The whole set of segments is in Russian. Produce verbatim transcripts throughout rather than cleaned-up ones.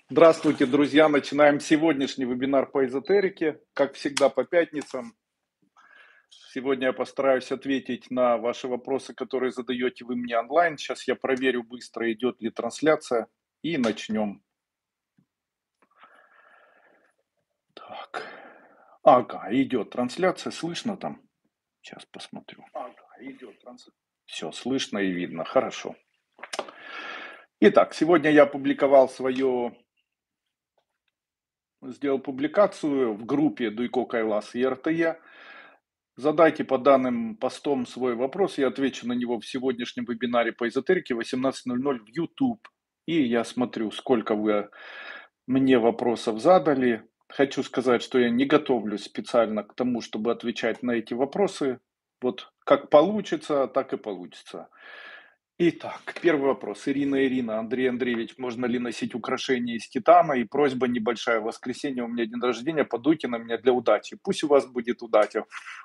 Здравствуйте, друзья! Начинаем сегодняшний вебинар по эзотерике, как всегда по пятницам. Сегодня я постараюсь ответить на ваши вопросы, которые задаете вы мне онлайн. Сейчас я проверю быстро, идет ли трансляция, и начнем. Так. Ага, идет трансляция, слышно там? Сейчас посмотрю. Ага, идет трансляция. Все слышно и видно, хорошо. Итак, сегодня я опубликовал свою сделал публикацию в группе Дуйко Кайлас и РТЕ. Задайте по данным постом свой вопрос, я отвечу на него в сегодняшнем вебинаре по эзотерике в восемнадцать ноль ноль в YouTube. И я смотрю, сколько вы мне вопросов задали. Хочу сказать, что я не готовлюсь специально к тому, чтобы отвечать на эти вопросы. Вот как получится, так и получится. Итак, первый вопрос. Ирина, Ирина, Андрей Андреевич, можно ли носить украшения из титана? И просьба небольшая. В воскресенье у меня день рождения, подуйте на меня для удачи. Пусть у вас будет удача.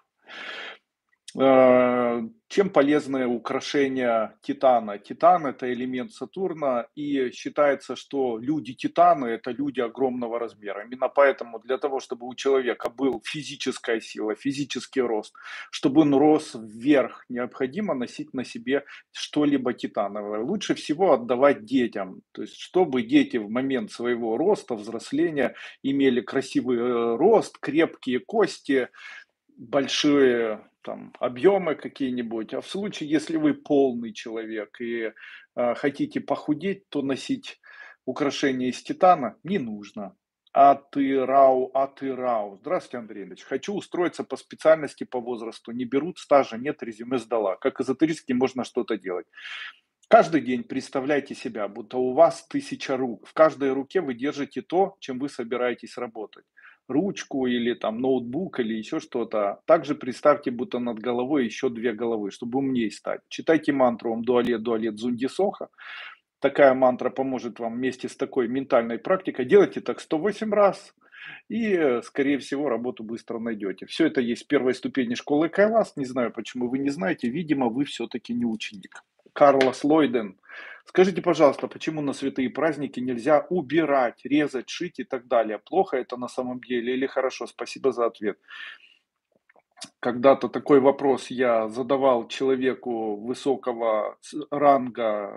Э, Чем полезны украшения титана? Титан – это элемент Сатурна, и считается, что люди-титаны – это люди огромного размера. Именно поэтому для того, чтобы у человека был физическая сила, физический рост, чтобы он рос вверх, необходимо носить на себе что-либо титановое. Лучше всего отдавать детям, то есть чтобы дети в момент своего роста, взросления имели красивый э, рост, крепкие кости, большие там объемы какие-нибудь. А в случае, если вы полный человек и э, хотите похудеть, то носить украшения из титана не нужно. А ты рау, а ты рау. Здравствуйте, Андрей Ильич. Хочу устроиться по специальности по возрасту. Не берут, стажа нет, резюме сдала. Как эзотерически можно что-то делать? Каждый день представляйте себя, будто у вас тысяча рук. В каждой руке вы держите то, чем вы собираетесь работать. Ручку или там ноутбук или еще что-то. Также представьте, будто над головой еще две головы, чтобы умнее стать. Читайте мантру «Ом дуалет дуалет зунди соха». Такая мантра поможет вам вместе с такой ментальной практикой. Делайте так сто восемь раз. И, скорее всего, работу быстро найдете. Все это есть в первой ступени школы Кайлас. Не знаю, почему вы не знаете. Видимо, вы все-таки не ученик. Карлос Лойден. Скажите, пожалуйста, почему на святые праздники нельзя убирать, резать, шить и так далее? Плохо это на самом деле или хорошо? Спасибо за ответ. Когда-то такой вопрос я задавал человеку высокого ранга,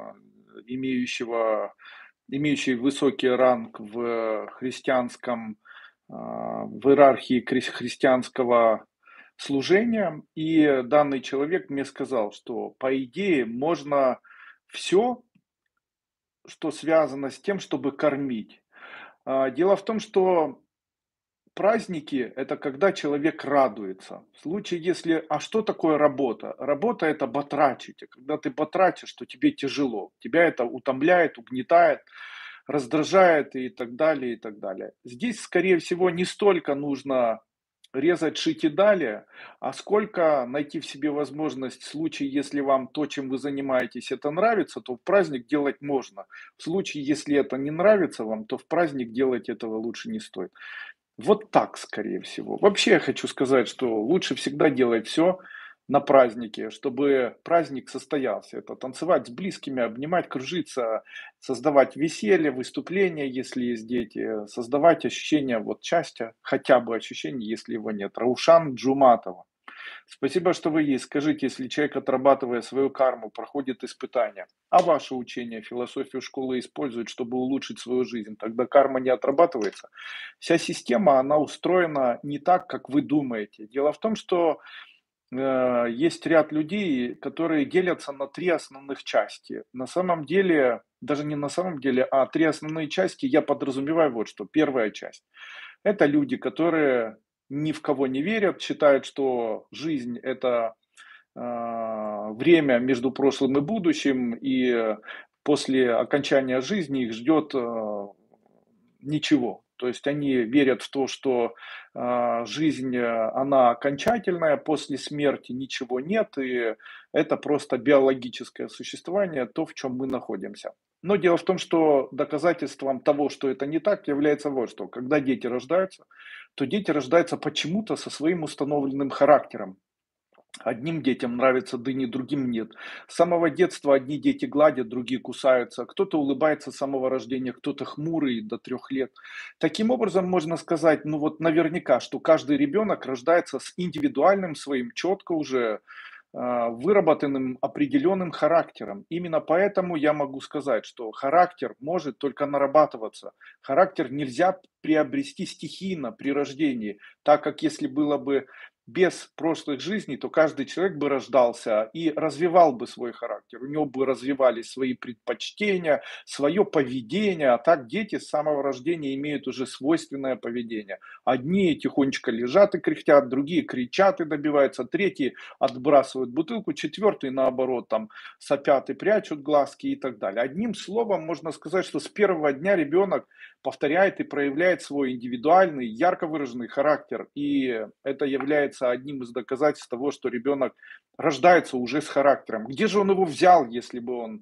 имеющего, имеющий высокий ранг в христианском, в иерархии христианского служения, и данный человек мне сказал, что по идее можно все, что связано с тем, чтобы кормить. А, Дело в том, что праздники – это когда человек радуется. В случае, если… А что такое работа? Работа – это батрачить. А когда ты батрачишь, то тебе тяжело. Тебя это утомляет, угнетает, раздражает и так далее, и так далее. Здесь, скорее всего, не столько нужно резать, шить и далее, а сколько найти в себе возможность в случае, если вам то, чем вы занимаетесь, это нравится, то в праздник делать можно. В случае, если это не нравится вам, то в праздник делать этого лучше не стоит. Вот так, скорее всего. Вообще я хочу сказать, что лучше всегда делать все на празднике, чтобы праздник состоялся. Это танцевать с близкими, обнимать, кружиться, создавать веселье, выступления, если есть дети, создавать ощущение вот счастья, хотя бы ощущение, если его нет. Раушан Джуматова. Спасибо, что вы есть. Скажите, если человек, отрабатывая свою карму, проходит испытания, а ваше учение, философию школы использует, чтобы улучшить свою жизнь, тогда карма не отрабатывается. Вся система, она устроена не так, как вы думаете. Дело в том, что э, есть ряд людей, которые делятся на три основных части. На самом деле, даже не на самом деле, а три основные части я подразумеваю вот что. Первая часть – это люди, которые ни в кого не верят, считают, что жизнь – это а, время между прошлым и будущим, и после окончания жизни их ждет а, ничего. То есть они верят в то, что а, жизнь, э, она окончательная, после смерти ничего нет, и это просто биологическое существование, то, в чем мы находимся. Но дело в том, что доказательством того, что это не так, является вот что. Когда дети рождаются, то дети рождаются почему-то со своим установленным характером. Одним детям нравятся дыни, другим нет. С самого детства одни дети гладят, другие кусаются. Кто-то улыбается с самого рождения, кто-то хмурый до трех лет. Таким образом, можно сказать, ну вот наверняка, что каждый ребенок рождается с индивидуальным своим, четко уже а, выработанным определенным характером. Именно поэтому я могу сказать, что характер может только нарабатываться. Характер нельзя приобрести стихийно при рождении, так как если было бы без прошлых жизней, то каждый человек бы рождался и развивал бы свой характер. У него бы развивались свои предпочтения, свое поведение. А так дети с самого рождения имеют уже свойственное поведение. Одни тихонечко лежат и кряхтят, другие кричат и добиваются, третьи отбрасывают бутылку, четвертые, наоборот, там сопят и прячут глазки и так далее. Одним словом, можно сказать, что с первого дня ребенок повторяет и проявляет свой индивидуальный, ярко выраженный характер. И это является одним из доказательств того, что ребенок рождается уже с характером. Где же он его взял, если бы он,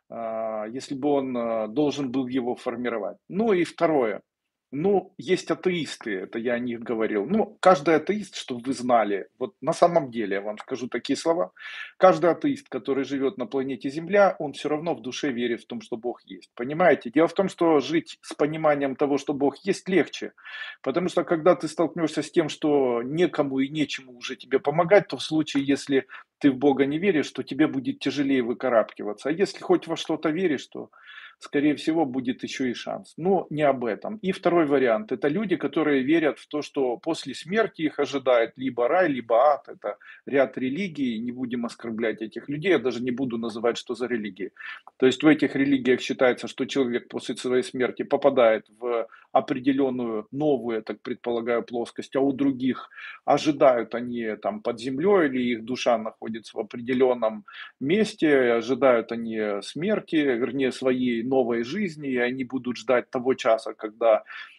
а, если бы он а, должен был его формировать? Ну и второе. Ну, есть атеисты, это я о них говорил. Ну, каждый атеист, чтобы вы знали, вот на самом деле, я вам скажу такие слова, каждый атеист, который живет на планете Земля, он все равно в душе верит в том, что Бог есть. Понимаете? Дело в том, что жить с пониманием того, что Бог есть, легче. Потому что когда ты столкнешься с тем, что некому и нечему уже тебе помогать, то в случае, если ты в Бога не веришь, то тебе будет тяжелее выкарабкиваться. А если хоть во что-то веришь, то скорее всего, будет еще и шанс. Но не об этом. И второй вариант. Это люди, которые верят в то, что после смерти их ожидает либо рай, либо ад. Это ряд религий. Не будем оскорблять этих людей. Я даже не буду называть, что за религии. То есть в этих религиях считается, что человек после своей смерти попадает в определенную новую, я так предполагаю, плоскость, а у других ожидают они там под землей или их душа находится в определенном месте, ожидают они смерти, вернее, своей новой жизни, и они будут ждать того часа, когда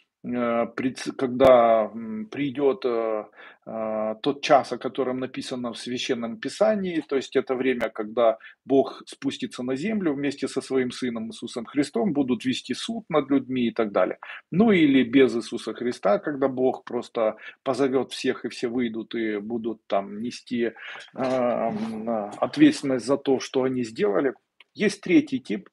э, когда придет э, э, тот час, о котором написано в Священном Писании, то есть это время, когда Бог спустится на землю вместе со своим Сыном Иисусом Христом, будут вести суд над людьми и так далее. Ну или без Иисуса Христа, когда Бог просто позовет всех, и все выйдут и будут там нести э, ответственность за то, что они сделали. Есть третий тип.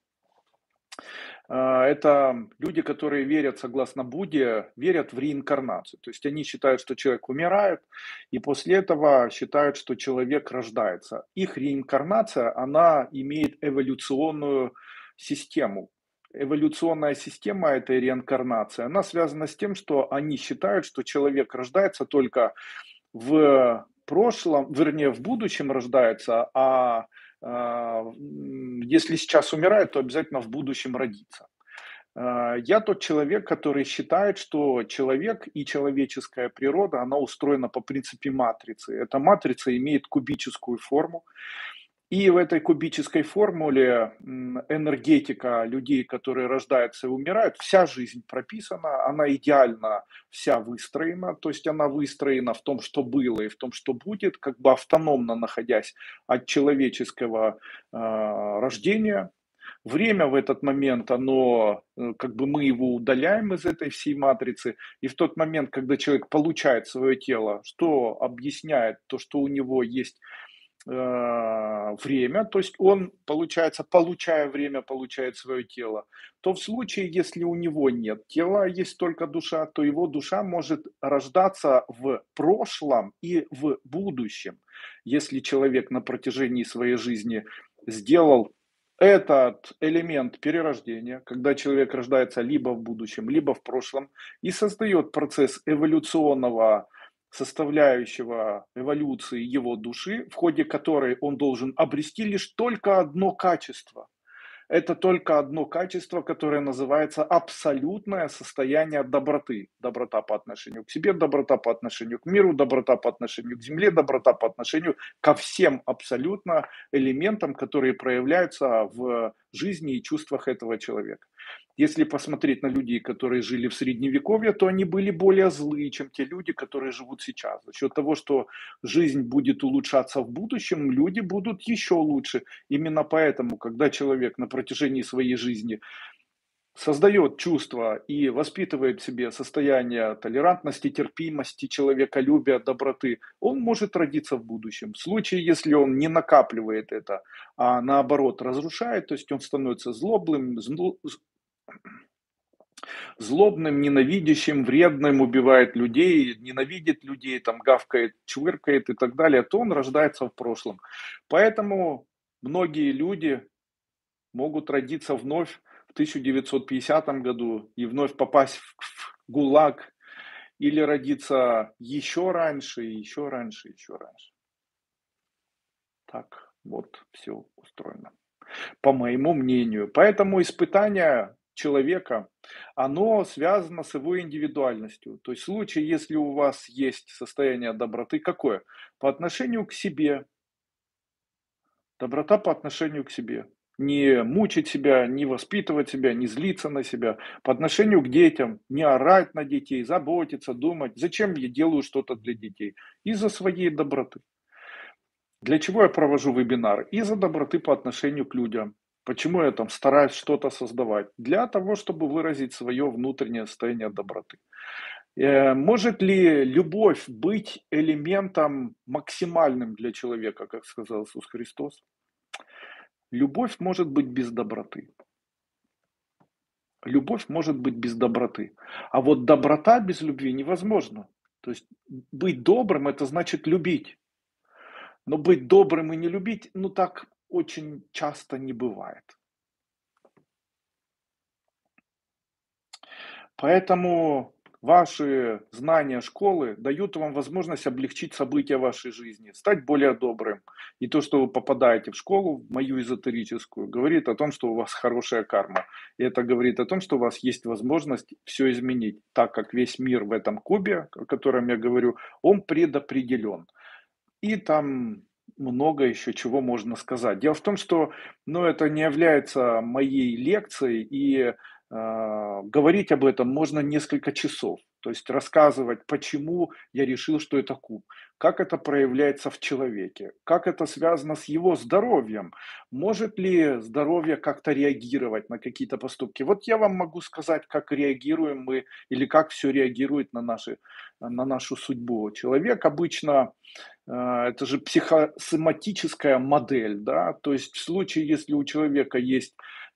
А, Это люди, которые верят, согласно Будде, верят в реинкарнацию. То есть они считают, что человек умирает, и после этого считают, что человек рождается. Их реинкарнация, она имеет эволюционную систему. Эволюционная система этой реинкарнации, она связана с тем, что они считают, что человек рождается только в прошлом, вернее, в будущем рождается, а а, если сейчас умирает, то обязательно в будущем родится. А, Я тот человек, который считает, что человек и человеческая природа, она устроена по принципе матрицы. Эта матрица имеет кубическую форму, и в этой кубической формуле энергетика людей, которые рождаются и умирают, вся жизнь прописана, она идеально вся выстроена, то есть она выстроена в том, что было и в том, что будет, как бы автономно находясь от человеческого э, рождения. Время в этот момент, оно, э, как бы мы его удаляем из этой всей матрицы, и в тот момент, когда человек получает свое тело, что объясняет то, что у него есть э, время, то есть он, получается, получая время, получает свое тело, то в случае, если у него нет тела, а есть только душа, то его душа может рождаться в прошлом и в будущем. Если человек на протяжении своей жизни сделал этот элемент перерождения, когда человек рождается либо в будущем, либо в прошлом, и создает процесс эволюционного составляющего эволюции его души, в ходе которой он должен обрести лишь только одно качество. Это только одно качество, которое называется абсолютное состояние доброты. Доброта по отношению к себе, доброта по отношению к миру, доброта по отношению к земле, доброта по отношению ко всем абсолютно элементам, которые проявляются в жизни и чувствах этого человека. Если посмотреть на людей, которые жили в средневековье, то они были более злые, чем те люди, которые живут сейчас. За счет того, что жизнь будет улучшаться в будущем, люди будут еще лучше. Именно поэтому, когда человек на протяжении своей жизни создает чувство и воспитывает в себе состояние толерантности, терпимости, человеколюбия, доброты, он может родиться в будущем. В случае, если он не накапливает это, а наоборот разрушает, то есть он становится злобным, зло- злобным, ненавидящим, вредным, убивает людей, ненавидит людей, там гавкает, чвыркает и так далее, то он рождается в прошлом. Поэтому многие люди могут родиться вновь в тысяча девятьсот пятидесятом году и вновь попасть в, в ГУЛАГ, или родиться еще раньше, еще раньше, еще раньше. Так вот все устроено, по моему мнению. Поэтому испытание человека, оно связано с его индивидуальностью. То есть в случае, если у вас есть состояние доброты, какое? По отношению к себе, доброта по отношению к себе. Не мучить себя, не воспитывать себя, не злиться на себя. По отношению к детям, не орать на детей, заботиться, думать, зачем я делаю что-то для детей. Из-за своей доброты. Для чего я провожу вебинары? Из-за доброты по отношению к людям. Почему я там стараюсь что-то создавать? Для того, чтобы выразить свое внутреннее состояние доброты. Э, Может ли любовь быть элементом максимальным для человека, как сказал Иисус Христос? Любовь может быть без доброты. Любовь может быть без доброты. А вот доброта без любви невозможна. То есть быть добрым – это значит любить. Но быть добрым и не любить, ну так очень часто не бывает. Поэтому ваши знания школы дают вам возможность облегчить события вашей жизни, стать более добрым. И то, что вы попадаете в школу, в мою эзотерическую, говорит о том, что у вас хорошая карма. И это говорит о том, что у вас есть возможность все изменить, так как весь мир в этом кубе, о котором я говорю, он предопределен. И там много еще чего можно сказать. Дело в том, что ну, это не является моей лекцией, и а, говорить об этом можно несколько часов. То есть рассказывать, почему я решил, что это куб, как это проявляется в человеке, как это связано с его здоровьем, может ли здоровье как-то реагировать на какие-то поступки. Вот я вам могу сказать, как реагируем мы или как все реагирует на, наши, на нашу судьбу. Человек обычно а, это же психосоматическая модель, да, то есть в случае, если у человека есть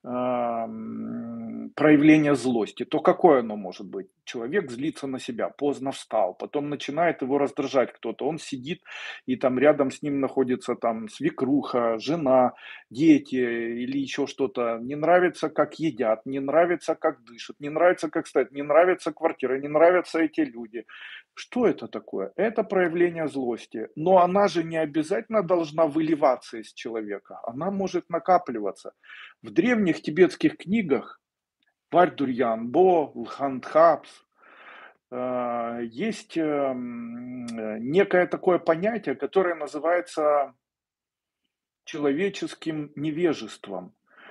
ам, проявление злости, то какое оно может быть? Человек злится на себя, поздно встал, потом начинает его раздражать кто-то, он сидит, и там рядом с ним находится там свекруха, жена, дети или еще что-то, не нравится, как едят, не нравится, как дышат, не нравится, как стоят, не нравится квартира, не нравятся эти люди, что это такое? Это проявление злости. Но она же не обязательно должна выливаться из человека. Она может накапливаться. В древних тибетских книгах Варь-Дурьян-Бо, Лхантхапс, э, есть эм, э, некое такое понятие, которое называется человеческим невежеством.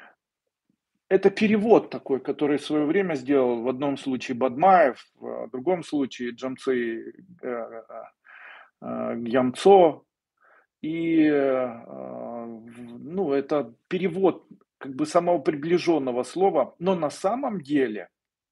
Это перевод такой, который в свое время сделал в одном случае Бадмаев, в другом случае Джамцей э, э, э, Гьямцо. И, э, ну, это перевод как бы самого приближенного слова, но на самом деле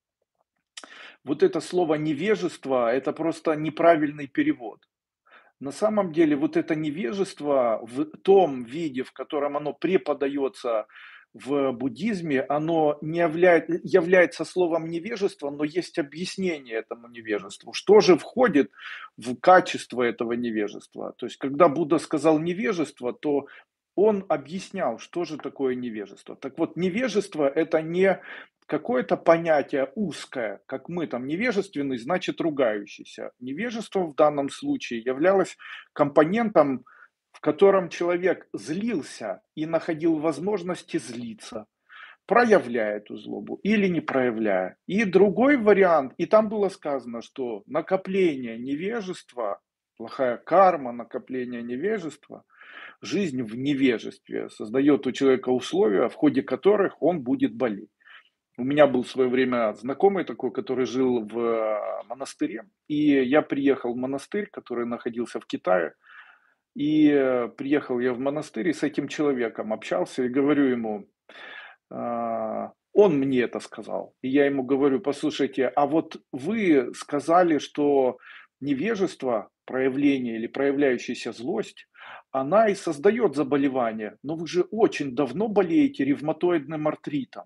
вот это слово невежество – это просто неправильный перевод. На самом деле вот это невежество в том виде, в котором оно преподается в буддизме, оно не являет, является словом невежество, но есть объяснение этому невежеству. Что же входит в качество этого невежества? То есть, когда Будда сказал невежество, то он объяснял, что же такое невежество. Так вот, невежество – это не какое-то понятие узкое, как мы там невежественный, значит ругающийся. Невежество в данном случае являлось компонентом, в котором человек злился и находил возможности злиться, проявляя эту злобу или не проявляя. И другой вариант, и там было сказано, что накопление невежества, плохая карма, накопление невежества, жизнь в невежестве создает у человека условия, в ходе которых он будет болеть. У меня был в свое время знакомый такой, который жил в э, монастыре, и я приехал в монастырь, который находился в Китае, и э, приехал я в монастырь и с этим человеком общался, и говорю ему, а, Он мне это сказал. И я ему говорю: "Послушайте, а вот вы сказали, что невежество, проявление или проявляющаяся злость, она и создает заболевание. Но вы же очень давно болеете ревматоидным артритом.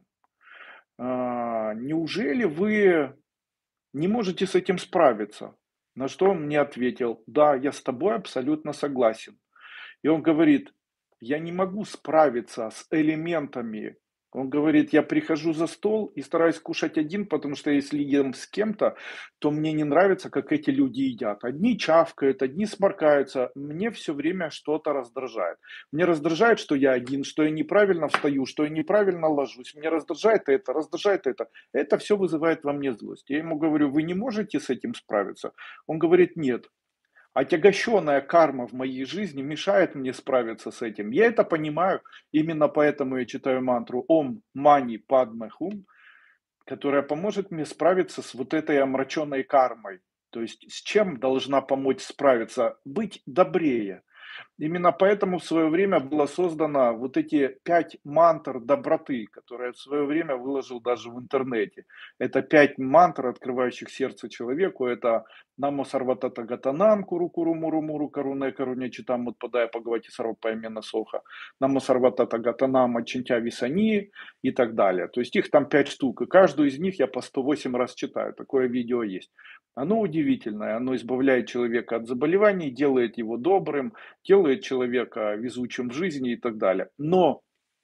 А, неужели вы не можете с этим справиться?" На что он мне ответил: "Да, я с тобой абсолютно согласен". И он говорит: "Я не могу справиться с элементами". Он говорит: "Я прихожу за стол и стараюсь кушать один, потому что если ем с кем-то, то мне не нравится, как эти люди едят. Одни чавкают, одни сморкаются. Мне все время что-то раздражает. Мне раздражает, что я один, что я неправильно встаю, что я неправильно ложусь. Меня раздражает это, раздражает это. Это все вызывает во мне злость". Я ему говорю: "Вы не можете с этим справиться?" Он говорит: "Нет. Отягощенная карма в моей жизни мешает мне справиться с этим. Я это понимаю, именно поэтому я читаю мантру Ом Мани Падме Хум, которая поможет мне справиться с вот этой омраченной кармой. То есть с чем должна помочь справиться? Быть добрее. Именно поэтому в свое время было создано вот эти пять мантр доброты, которые я в свое время выложил даже в интернете. Это пять мантр, открывающих сердце человеку. Это Намо Сарватата Гатанам, Куру Куру Муру Муру Каруне Каруне Читам Мутпадая Пагавати Сарвапаймена Соха, Намо Сарватата Гатанам Ачинтя Висани и так далее. То есть их там пять штук, и каждую из них я по сто восемь раз читаю. Такое видео есть. Оно удивительное, оно избавляет человека от заболеваний, делает его добрым, делает человека везучим в жизни и так далее. Но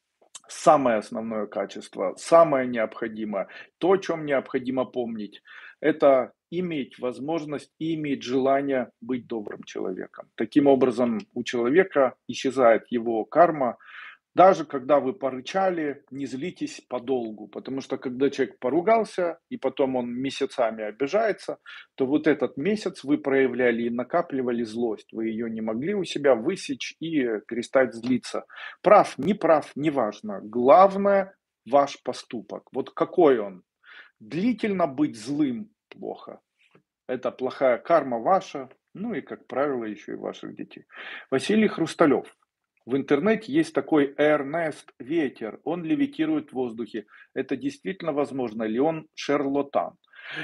самое основное качество, самое необходимое, то, о чем необходимо помнить, это иметь возможность и иметь желание быть добрым человеком. Таким образом, у человека исчезает его карма. Даже когда вы порычали, не злитесь подолгу, потому что когда человек поругался, и потом он месяцами обижается, то вот этот месяц вы проявляли и накапливали злость, вы ее не могли у себя высечь и перестать злиться. Прав, не прав, неважно. Главное ваш поступок. Вот какой он. Длительно быть злым плохо. Это плохая карма ваша, ну и, как правило, еще и ваших детей. Василий Хрусталев. В интернете есть такой Эрнест Ветер, он левитирует в воздухе. Это действительно возможно ли он шарлатан?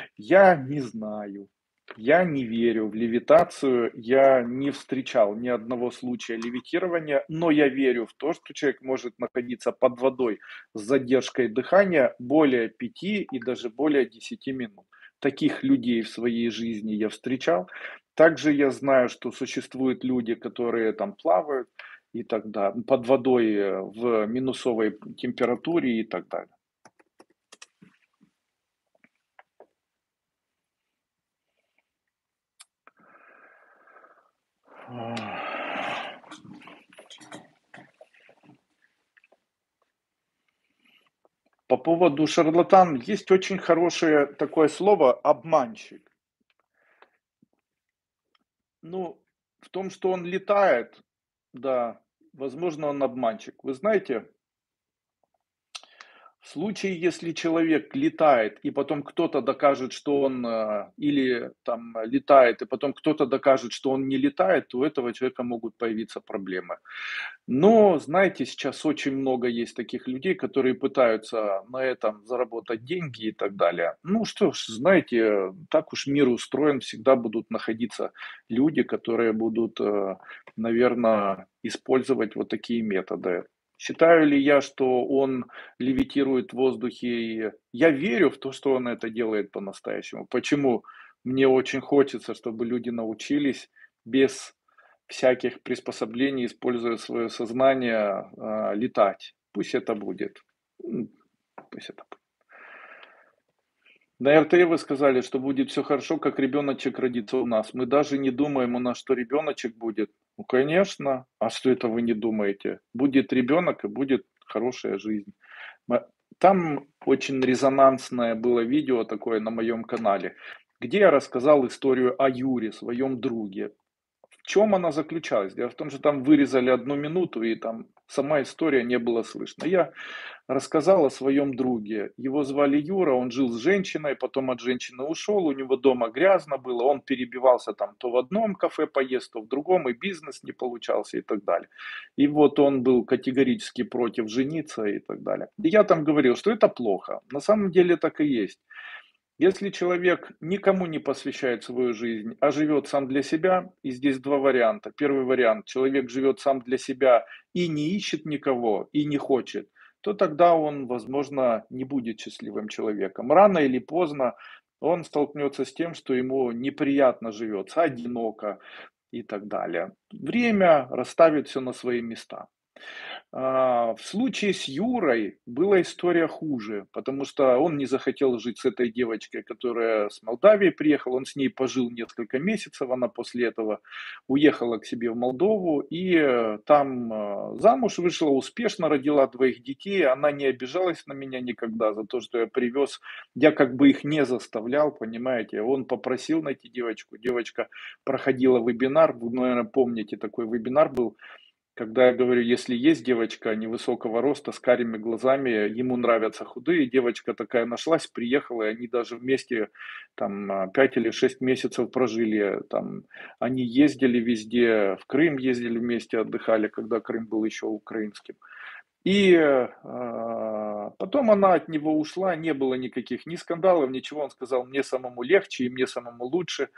Я не знаю. Я не верю в левитацию, я не встречал ни одного случая левитирования, но я верю в то, что человек может находиться под водой с задержкой дыхания более пяти и даже более десяти минут. Таких людей в своей жизни я встречал. Также я знаю, что существуют люди, которые там плавают и так далее, под водой э, в минусовой температуре и так далее. По поводу шарлатан есть очень хорошее такое слово обманщик. Ну, в том, что он летает, да, возможно, он обманщик. Вы знаете, в случае, если человек летает, и потом кто-то докажет, что он а, или там летает, и потом кто-то докажет, что он не летает, то у этого человека могут появиться проблемы. Но, знаете, сейчас очень много есть таких людей, которые пытаются на этом заработать деньги и так далее. Ну что ж, знаете, так уж мир устроен, всегда будут находиться люди, которые будут, наверное, использовать вот такие методы. Считаю ли я, что он левитирует в воздухе? И я верю в то, что он это делает по-настоящему. Почему? Мне очень хочется, чтобы люди научились без всяких приспособлений, используя свое сознание, а, летать. Пусть это будет. М, Пусть это будет. На эр тэ вы сказали, что будет все хорошо, как ребеночек родится у нас. Мы даже не думаем у нас, что ребеночек будет. Ну, конечно. А что это вы не думаете? Будет ребенок и будет хорошая жизнь. Ма- Там очень резонансное было видео такое на моем канале, где я рассказал историю о Юре, своем друге. В чем она заключалась? Дело в том, что там вырезали одну минуту, и там сама история не было слышно. Я рассказал о своем друге. Его звали Юра, он жил с женщиной, потом от женщины ушел, у него дома грязно было, он перебивался там то в одном кафе поесть, то в другом, и бизнес не получался и так далее. И вот он был категорически против жениться и так далее. И я там говорил, что это плохо. На самом деле так и есть. Если человек никому не посвящает свою жизнь, а живет сам для себя, и здесь два варианта. Первый вариант, человек живет сам для себя и не ищет никого, и не хочет, то тогда он, возможно, не будет счастливым человеком. Рано или поздно он столкнется с тем, что ему неприятно живется, одиноко и так далее. Время расставит все на свои места. А, в случае с Юрой была история хуже, потому что он не захотел жить с этой девочкой, которая с Молдавии приехала. Он с ней пожил несколько месяцев, она после этого уехала к себе в Молдову и э, там э, замуж вышла, успешно родила двоих детей. Она не обижалась на меня никогда за то, что я привез. Я как бы их не заставлял, понимаете. Он попросил найти девочку. Девочка проходила вебинар, вы, наверное, помните, такой вебинар был, когда я говорю, если есть девочка невысокого роста с карими глазами, ему нравятся худые, девочка такая нашлась, приехала, и они даже вместе там а, пять или шесть месяцев прожили. Там, они ездили везде, в Крым ездили вместе, отдыхали, когда Крым был еще украинским. И а, потом она от него ушла, не было никаких ни скандалов, ничего. Он сказал, мне самому легче и мне самому лучше.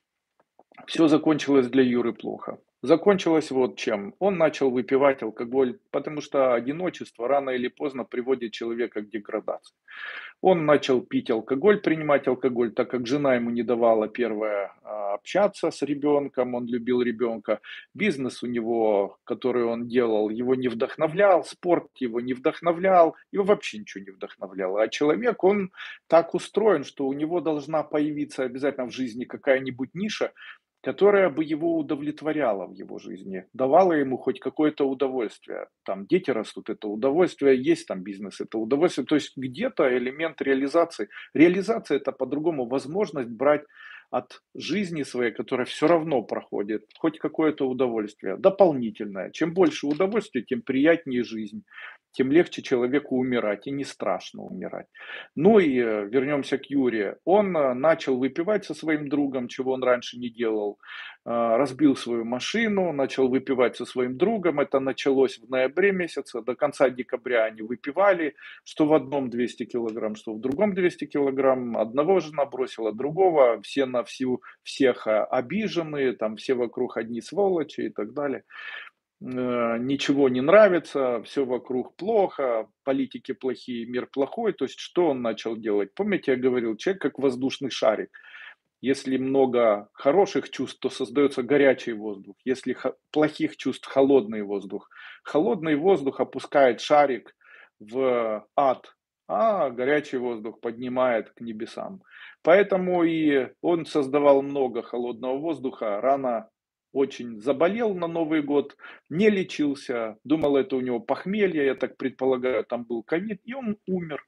Все закончилось для Юры плохо. Закончилось вот чем. Он начал выпивать алкоголь, потому что одиночество рано или поздно приводит человека к деградации. Он начал пить алкоголь, принимать алкоголь, так как жена ему не давала, первое, а, общаться с ребенком, он любил ребенка. Бизнес у него, который он делал, его не вдохновлял, спорт его не вдохновлял, его вообще ничего не вдохновляло. А человек, он так устроен, что у него должна появиться обязательно в жизни какая-нибудь ниша, которая бы его удовлетворяла в его жизни, давала ему хоть какое-то удовольствие. Там дети растут, это удовольствие, есть там бизнес, это удовольствие. То есть где-то элемент реализации. Реализация это по-другому возможность брать от жизни своей, которая все равно проходит, хоть какое-то удовольствие, дополнительное. Чем больше удовольствия, тем приятнее жизнь, тем легче человеку умирать, и не страшно умирать. Ну и э, вернемся к Юре. Он э, начал выпивать со своим другом, чего он раньше не делал. Э, разбил свою машину, начал выпивать со своим другом. Это началось в ноябре месяце. До конца декабря они выпивали, что в одном двести килограмм, что в другом двести килограмм. Одного жена бросила, другого. Все на всю, всех э, обиженные, там все вокруг одни сволочи и так далее. Э, ничего не нравится, все вокруг плохо, политики плохие, мир плохой. То есть что он начал делать? Помните, я говорил, человек как воздушный шарик. Если много хороших чувств, то создается горячий воздух. Если хо- плохих чувств, холодный воздух. Холодный воздух опускает шарик в ад, а горячий воздух поднимает к небесам. Поэтому и он создавал много холодного воздуха. Рано очень заболел на Новый год, не лечился, думал, это у него похмелье, я так предполагаю, там был ковид, и он умер.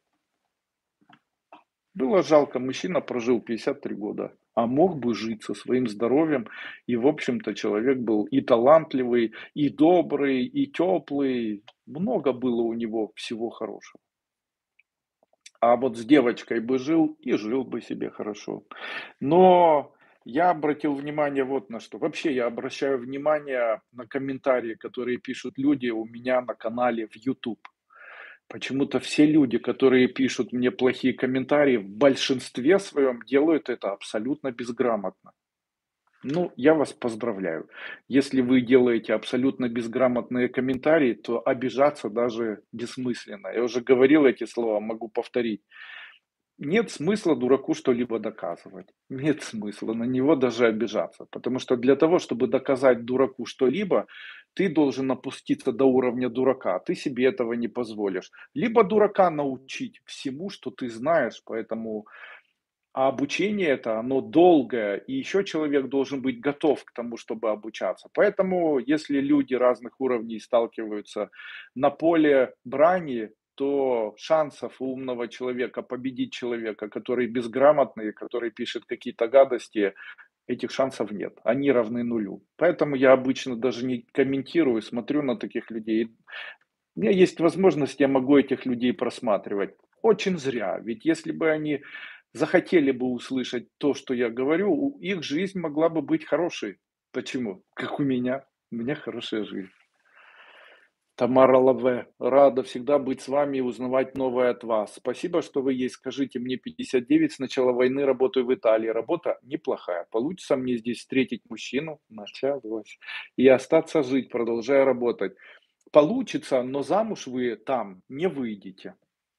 Было жалко, мужчина прожил пятьдесят три года, а мог бы жить со своим здоровьем. И, в общем-то, человек был и талантливый, и добрый, и теплый. Много было у него всего хорошего. А вот с девочкой бы жил и жил бы себе хорошо. Но я обратил внимание вот на что. Вообще я обращаю внимание на комментарии, которые пишут люди у меня на канале в YouTube. Почему-то все люди, которые пишут мне плохие комментарии, в большинстве своем делают это абсолютно безграмотно. Ну, я вас поздравляю. Если вы делаете абсолютно безграмотные комментарии, то обижаться даже бессмысленно. Я уже говорил эти слова, могу повторить. Нет смысла дураку что-либо доказывать. Нет смысла на него даже обижаться. Потому что для того, чтобы доказать дураку что-либо, ты должен опуститься до уровня дурака. Ты себе этого не позволишь. Либо дурака научить всему, что ты знаешь, поэтому а обучение это, оно долгое, и еще человек должен быть готов к тому, чтобы обучаться. Поэтому, если люди разных уровней сталкиваются на поле брани, то шансов у умного человека победить человека, который безграмотный, который пишет какие-то гадости, этих шансов нет. Они равны нулю. Поэтому я обычно даже не комментирую, смотрю на таких людей. У меня есть возможность, я могу этих людей просматривать. Очень зря. Ведь если бы они захотели бы услышать то, что я говорю, у- их жизнь могла бы быть хорошей. Почему? Как у меня. У меня хорошая жизнь. Тамара Лаве, рада всегда быть с вами и узнавать новое от вас. Спасибо, что вы есть. Скажите, мне пятьдесят девять, с начала войны работаю в Италии. Работа неплохая. Получится мне здесь встретить мужчину? Началось. И остаться жить, продолжая работать. Получится, но замуж вы там не выйдете.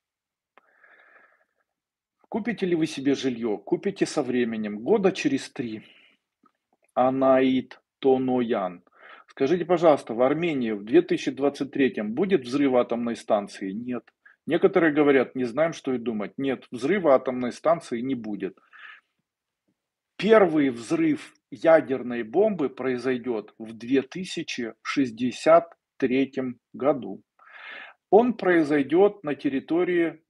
Купите ли вы себе жилье? Купите со временем, года через три. Анаит Тоноян. Скажите, пожалуйста, в Армении в две тысячи двадцать третьем будет взрыв атомной станции? Нет. Некоторые говорят, не знаем, что и думать. Нет, взрыва атомной станции не будет. Первый взрыв ядерной бомбы произойдет в две тысячи шестьдесят третьем году. Он произойдет на территории,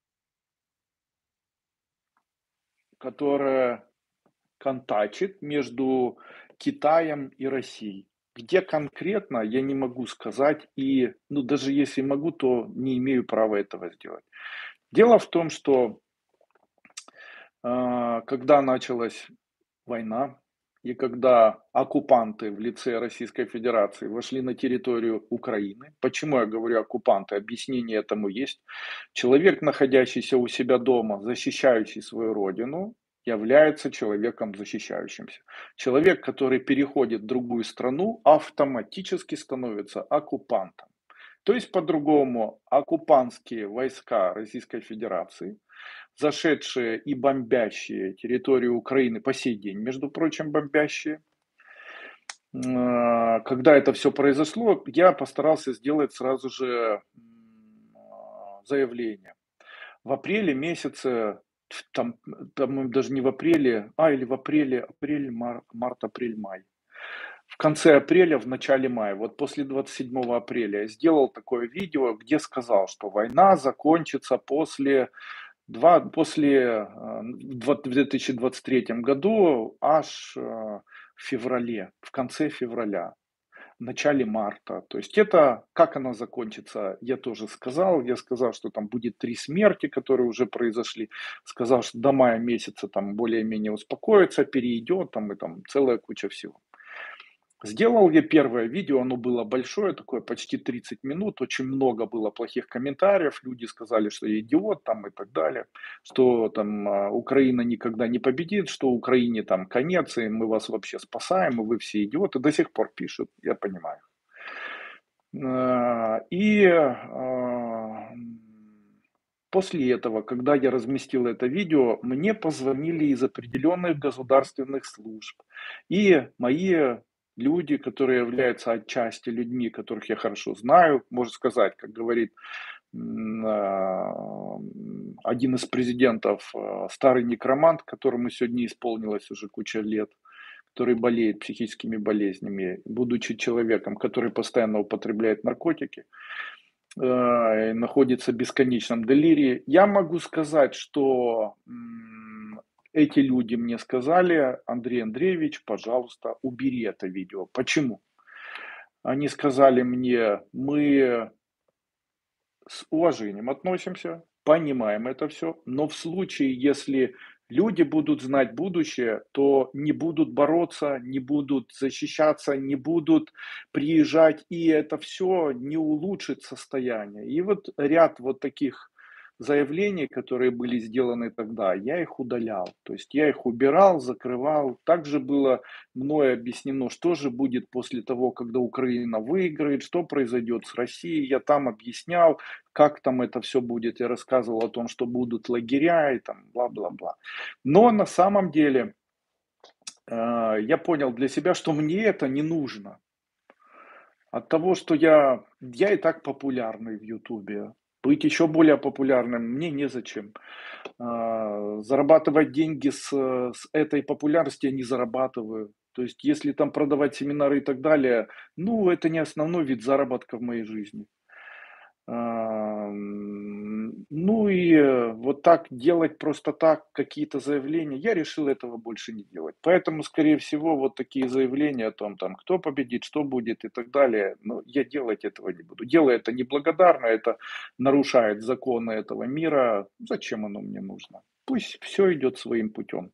которая контачит между Китаем и Россией. Где конкретно, я не могу сказать, и ну, даже если могу, то не имею права этого сделать. Дело в том, что э, когда началась война, и когда оккупанты в лице Российской Федерации вошли на территорию Украины, почему я говорю оккупанты, объяснение этому есть. Человек, находящийся у себя дома, защищающий свою родину, является человеком защищающимся. Человек, который переходит в другую страну, автоматически становится оккупантом. То есть, по-другому, оккупантские войска Российской Федерации, зашедшие и бомбящие территорию Украины по сей день, между прочим, бомбящие. М, Когда это все произошло, я постарался сделать сразу же м, а, заявление. В апреле месяце, там, там даже не в апреле, а или в апреле, апрель, мар, март, апрель, май. В конце апреля, в начале мая, вот после двадцать седьмого апреля, я сделал такое видео, где сказал, что война закончится после Два после, э, в две тысячи двадцать третьем году аж э, в феврале, в конце февраля, в начале марта. То есть это, как она закончится, я тоже сказал. Я сказал, что там будет три смерти, которые уже произошли. Сказал, что до мая месяца там более-менее успокоится, перейдет, там и там целая куча всего. Сделал я первое видео, оно было большое, такое почти тридцать минут, очень много было плохих комментариев, люди сказали, что я идиот там и так далее, что там а, Украина никогда не победит, что Украине там конец, и мы вас вообще спасаем, и вы все идиоты, до сих пор пишут, я понимаю. А, И а, после этого, когда я разместил это видео, мне позвонили из определенных государственных служб. И мои люди, которые являются отчасти людьми, которых я хорошо знаю, можно сказать, как говорит м, а, один из президентов, а, старый некромант, которому сегодня исполнилось уже куча лет, который болеет психическими болезнями, будучи человеком, который постоянно употребляет наркотики, э, находится в бесконечном делирии. Я могу сказать, что м, эти люди мне сказали, Андрей Андреевич, пожалуйста, убери это видео. Почему? Они сказали мне, мы с уважением относимся, понимаем это все, но в случае, если люди будут знать будущее, то не будут бороться, не будут защищаться, не будут приезжать, и это все не улучшит состояние. И вот ряд вот таких заявлений, которые были сделаны тогда, я их удалял. То есть я их убирал, закрывал. Также было мною объяснено, что же будет после того, когда Украина выиграет, что произойдет с Россией. Я там объяснял, как там это все будет. Я рассказывал о том, что будут лагеря и там бла-бла-бла. Но на самом деле э, я понял для себя, что мне это не нужно. От того, что я, я и так популярный в Ютубе. Быть еще более популярным мне незачем. А, Зарабатывать деньги с, с этой популярности я не зарабатываю. То есть, если там продавать семинары и так далее, ну, это не основной вид заработка в моей жизни. Ну и э, вот так делать просто так какие-то заявления, я решил этого больше не делать. Поэтому, скорее всего, вот такие заявления о том, там, кто победит, что будет и так далее, ну, я делать этого не буду. Дело это неблагодарно, это нарушает законы этого мира. Зачем оно мне нужно? Пусть все идет своим путем.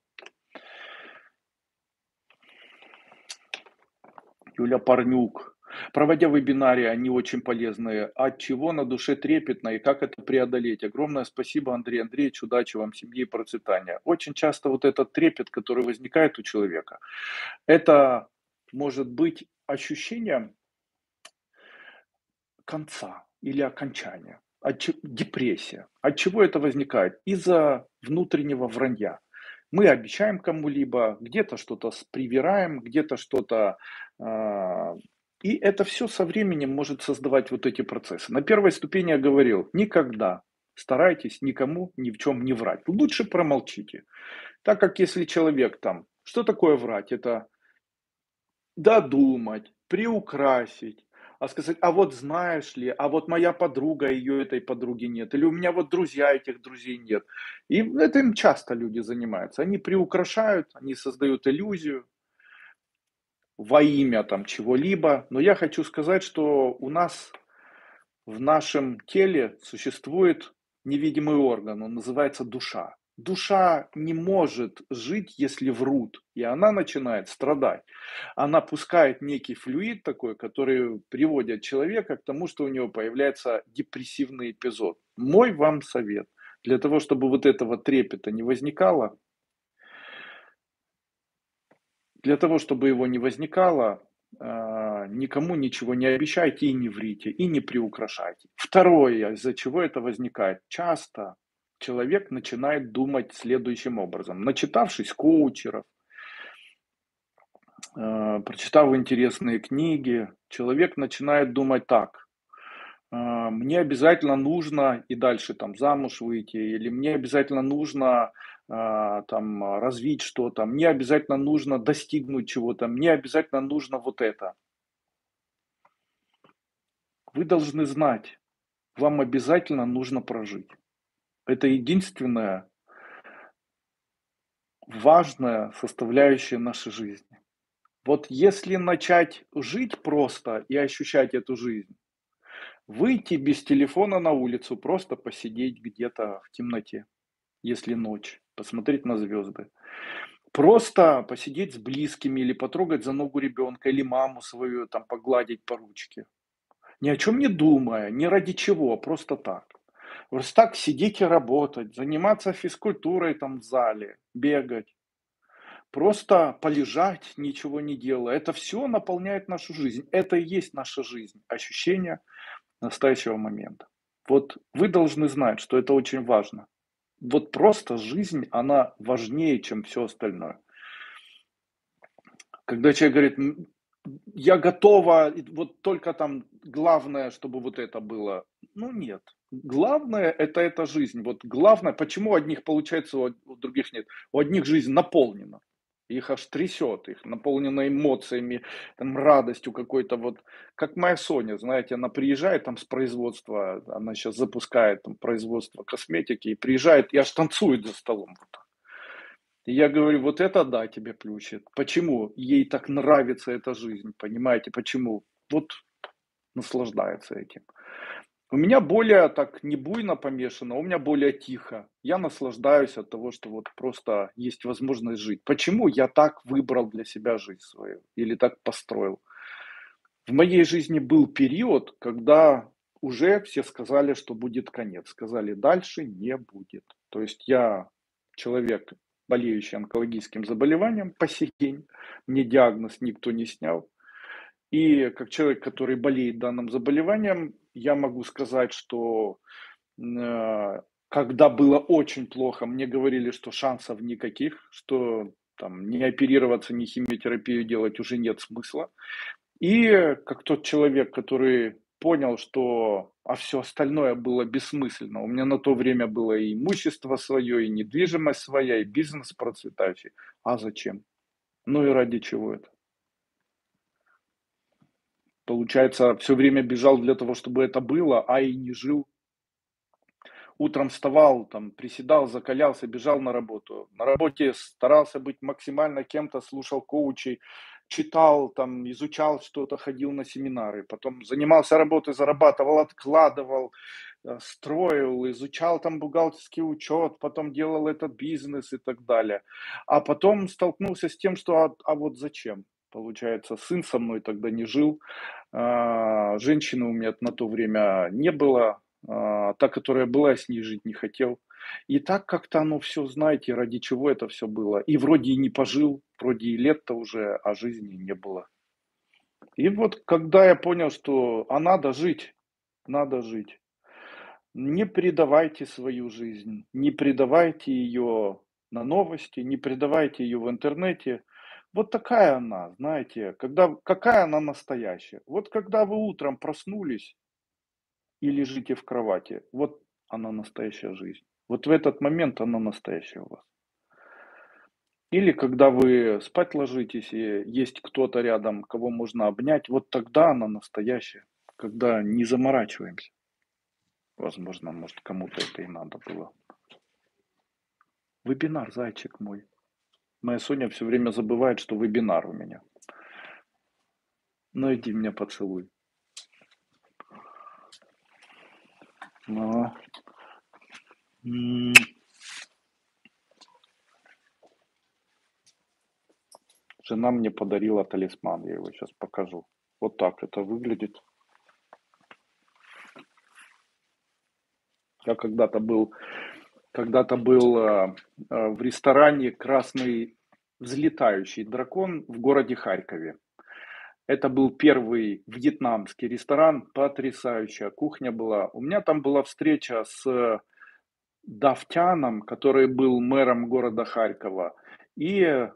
Юля Парнюк. Проводя вебинары, они очень полезные. От чего на душе трепетно и как это преодолеть? Огромное спасибо, Андрей Андреевич. Удачи вам, семье и процветания. Очень часто вот этот трепет, который возникает у человека, это может быть ощущение конца или окончания, от че- депрессия. От чего это возникает? Из-за внутреннего вранья. Мы обещаем кому-либо, где-то что-то с- привираем, где-то что-то... а, и это все со временем может создавать вот эти процессы. На первой ступени я говорил, никогда старайтесь никому ни в чем не врать. Лучше промолчите. Так как если человек там... Что такое врать? Это додумать, приукрасить, а сказать: "А вот знаешь ли, а вот моя подруга, ее этой подруги нет", или "У меня вот друзья, этих друзей нет". И этим часто люди занимаются. Они приукрашают, они создают иллюзию во имя там чего-либо. Но я хочу сказать, что у нас в нашем теле существует невидимый орган, он называется душа. Душа не может жить, если врут, и она начинает страдать. Она пускает некий флюид такой, который приводит человека к тому, что у него появляется депрессивный эпизод. Мой вам совет. Для того, чтобы вот этого трепета не возникало, для того, чтобы его не возникало, а, никому ничего не обещайте и не врите, и не приукрашайте. Второе, из-за чего это возникает. Часто человек начинает думать следующим образом. Начитавшись коучеров, э, прочитав интересные книги, человек начинает думать так: а, мне обязательно нужно и дальше там замуж выйти, или мне обязательно нужно а, там а, развить что-то, мне обязательно нужно достигнуть чего-то, мне обязательно нужно вот это. Вы должны знать, вам обязательно нужно прожить. Это единственная важная составляющая нашей жизни. Вот если начать жить просто и ощущать эту жизнь, выйти без телефона на улицу, просто посидеть где-то в темноте, если ночь, посмотреть на звезды. Просто посидеть с близкими или потрогать за ногу ребенка, или маму свою, там, погладить по ручке. Ни о чем не думая, ни ради чего, просто так. Просто так сидеть и работать, заниматься физкультурой там в зале, бегать. Просто полежать, ничего не делая. Это все наполняет нашу жизнь. Это и есть наша жизнь. Ощущение настоящего момента. Вот вы должны знать, что это очень важно. Вот просто жизнь, она важнее, чем все остальное. Когда человек говорит: "М, я готова, и вот только там главное, чтобы вот это было". Ну нет. Главное — это эта жизнь. Вот главное, почему у одних получается, у у других нет. У одних жизнь наполнена. Их аж трясет, их наполнена эмоциями, там, радостью какой-то вот. Как моя Соня, знаете, она приезжает там с производства, она сейчас запускает там производство косметики, и приезжает и аж танцует за столом. Вот так. И я говорю: "Вот это да, тебе плющит". Почему? Ей так нравится эта жизнь, понимаете, почему? Вот наслаждается этим. У меня более так не буйно помешано, у меня более тихо. Я наслаждаюсь от того, что вот просто есть возможность жить. Почему я так выбрал для себя жизнь свою или так построил? В моей жизни был период, когда уже все сказали, что будет конец. Сказали: "Дальше не будет". То есть я человек, болеющий онкологическим заболеванием по сей день. Мне диагноз никто не снял. И как человек, который болеет данным заболеванием, я могу сказать, что, э, когда было очень плохо, мне говорили, что шансов никаких, что там ни оперироваться, ни химиотерапию делать уже нет смысла. И как тот человек, который понял, что а все остальное было бессмысленно. У меня на то время было и имущество свое, и недвижимость своя, и бизнес процветающий. А зачем? Ну и ради чего это? Получается, все время бежал для того, чтобы это было, а и не жил. Утром вставал, там, приседал, закалялся, бежал на работу. На работе старался быть максимально кем-то, слушал коучей, читал, там, изучал что-то, ходил на семинары. Потом занимался работой, зарабатывал, откладывал, э, строил, изучал там бухгалтерский учет, потом делал этот бизнес и так далее. А потом столкнулся с тем, что а, а вот зачем? Получается, сын со мной тогда не жил, а, женщины у меня на то время не было, а, та, которая была, я с ней жить не хотел. И так как-то оно все, знаете, ради чего это все было. И вроде и не пожил, вроде и лет-то уже, а жизни не было. И вот когда я понял, что а надо жить, надо жить. Не предавайте свою жизнь, не предавайте ее на новости, не предавайте ее в интернете. Вот такая она, знаете, когда, какая она настоящая. Вот когда вы утром проснулись и лежите в кровати, вот она настоящая жизнь. Вот в этот момент она настоящая у вас. Или когда вы спать ложитесь и есть кто-то рядом, кого можно обнять, вот тогда она настоящая, когда не заморачиваемся. Возможно, может, кому-то это и надо было. Вебинар, зайчик мой. Моя Соня все время забывает, что вебинар у меня. Ну иди меня поцелуй. Ну, м, жена мне подарила талисман, я его сейчас покажу. Вот так это выглядит. Я когда-то был, когда-то был э, э, в ресторане «Красный взлетающий дракон» в городе Харькове. Это был первый вьетнамский ресторан, потрясающая кухня была. У меня там была встреча с Давтяном, который был мэром города Харькова, и э,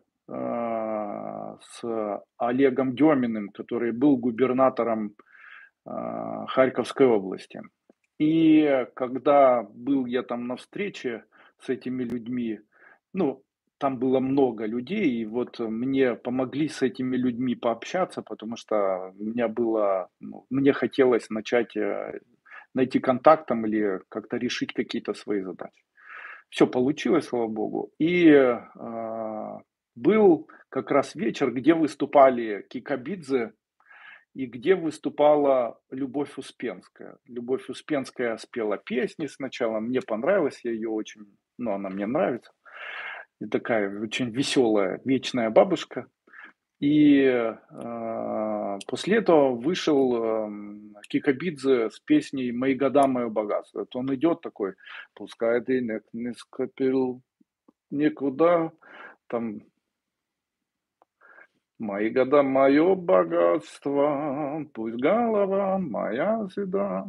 с Олегом Деминым, который был губернатором э, Харьковской области. И когда был я там на встрече с этими людьми, ну, там было много людей, и вот мне помогли с этими людьми пообщаться, потому что у меня было, ну, мне хотелось начать э, найти контакт там или как-то решить какие-то свои задачи. Все получилось, слава богу. И а, был как раз вечер, где выступали Кикабидзе и где выступала Любовь Успенская. Любовь Успенская спела песни сначала, мне понравилось, я ее очень, ну, она мне нравится. И такая очень веселая, вечная бабушка. И э, после этого вышел эм, Кикабидзе с песней «Мои года, мое богатство». Вот он идет такой, пускай денег не скопил никуда, там «Мои года, мое богатство, пусть голова моя седа,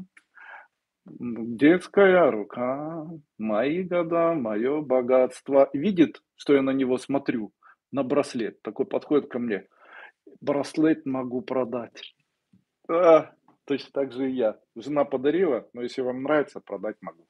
детская рука, мои года, мое богатство». Видит, что я на него смотрю, на браслет, такой подходит ко мне. Браслет могу продать. А, точно так же и я. Жена подарила, но если вам нравится, продать могу.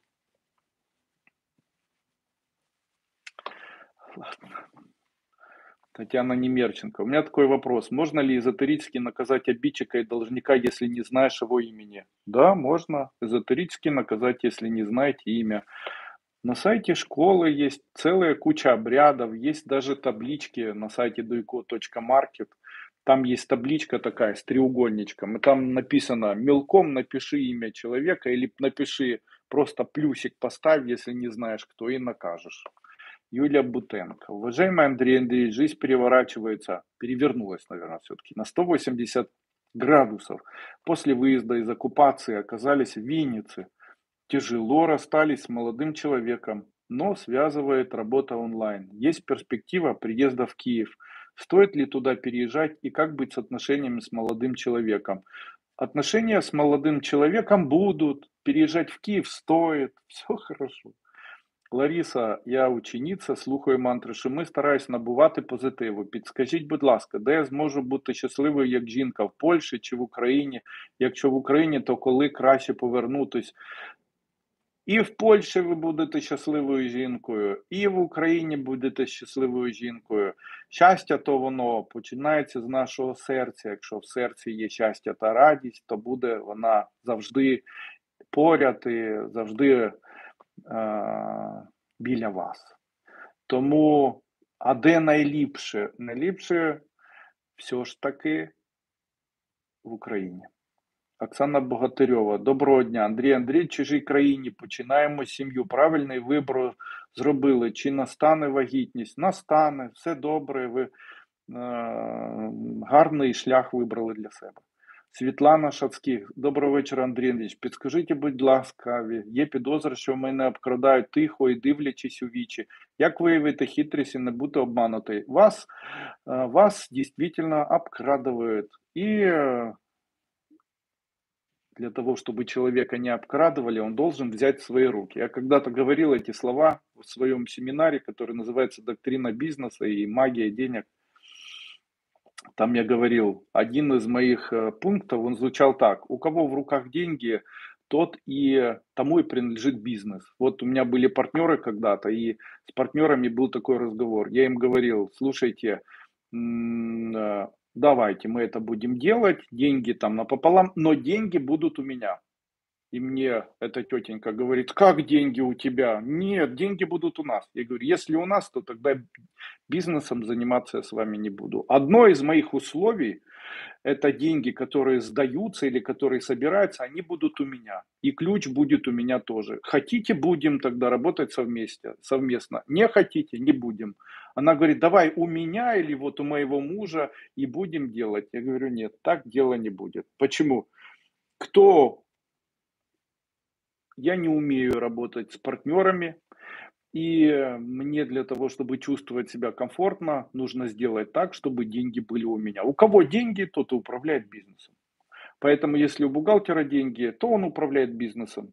Ладно. Татьяна Немерченко. У меня такой вопрос. Можно ли эзотерически наказать обидчика и должника, если не знаешь его имени? Да, можно эзотерически наказать, если не знаете имя. На сайте школы есть целая куча обрядов, есть даже таблички на сайте дуйко точка маркет. Там есть табличка такая с треугольничком, и там написано мелком напиши имя человека или напиши просто плюсик поставь, если не знаешь кто, и накажешь. Юлия Бутенко. Уважаемый Андрей Андреевич, жизнь переворачивается, перевернулась, наверное, все-таки на сто восемьдесят градусов. После выезда из оккупации оказались в Виннице. Тяжело расстались с молодым человеком, но связывает работа онлайн. Есть перспектива приезда в Киев. Стоит ли туда переезжать и как быть с отношениями с молодым человеком? Отношения с молодым человеком будут, переезжать в Киев стоит, все хорошо. Лариса, я учениця, слухаю мантри, що ми стараємось набувати позитиву. Підскажіть, будь ласка, де я зможу бути щасливою як жінка, в Польщі чи в Україні? Якщо в Україні, то коли краще повернутись? І в Польщі ви будете щасливою жінкою, і в Україні будете щасливою жінкою. Щастя, то воно починається з нашого серця. Якщо в серці є щастя та радість, то буде вона завжди поряд і завжди е, біля вас. Тому, а де найліпше? Найліпше все ж таки в Україні. Оксана Богатирьова. Доброго дня. Андрій Андрій, в чужій країні. Починаємо сім'ю. Правильний вибір зробили. Чи настане вагітність? Настане. Все добре. Ви е, гарний шлях вибрали для себе. Світлана Шацьких. Доброго вечора, Андрій Андрійович. Підскажіть, будь ласка, є підозра, що мене обкрадають тихо і дивлячись у вічі. Як виявити хитрість і не бути обманутий? Вас, е, вас дійсно обкрадывают. І е, для того, чтобы человека не обкрадывали, он должен взять в свои руки. Я когда-то говорил эти слова в своем семинаре, который называется «Доктрина бизнеса и магия денег». Там я говорил, один из моих э, пунктов, он звучал так: у кого в руках деньги, тот и тому и принадлежит бизнес. Вот у меня были партнеры когда-то, и с партнерами был такой разговор. Я им говорил: слушайте, м, э, давайте мы это будем делать, деньги там напополам, но деньги будут у меня. И мне эта тетенька говорит: как деньги у тебя? Нет, деньги будут у нас. Я говорю: если у нас, то тогда бизнесом заниматься я с вами не буду. Одно из моих условий — это деньги, которые сдаются или которые собираются, они будут у меня. И ключ будет у меня тоже. Хотите — будем тогда работать совместно. совместно. Не хотите — не будем. Она говорит: давай у меня или вот у моего мужа и будем делать. Я говорю: нет, так дело не будет. Почему? Кто... Я не умею работать с партнерами, и мне для того, чтобы чувствовать себя комфортно, нужно сделать так, чтобы деньги были у меня. У кого деньги, тот и управляет бизнесом. Поэтому если у бухгалтера деньги, то он управляет бизнесом.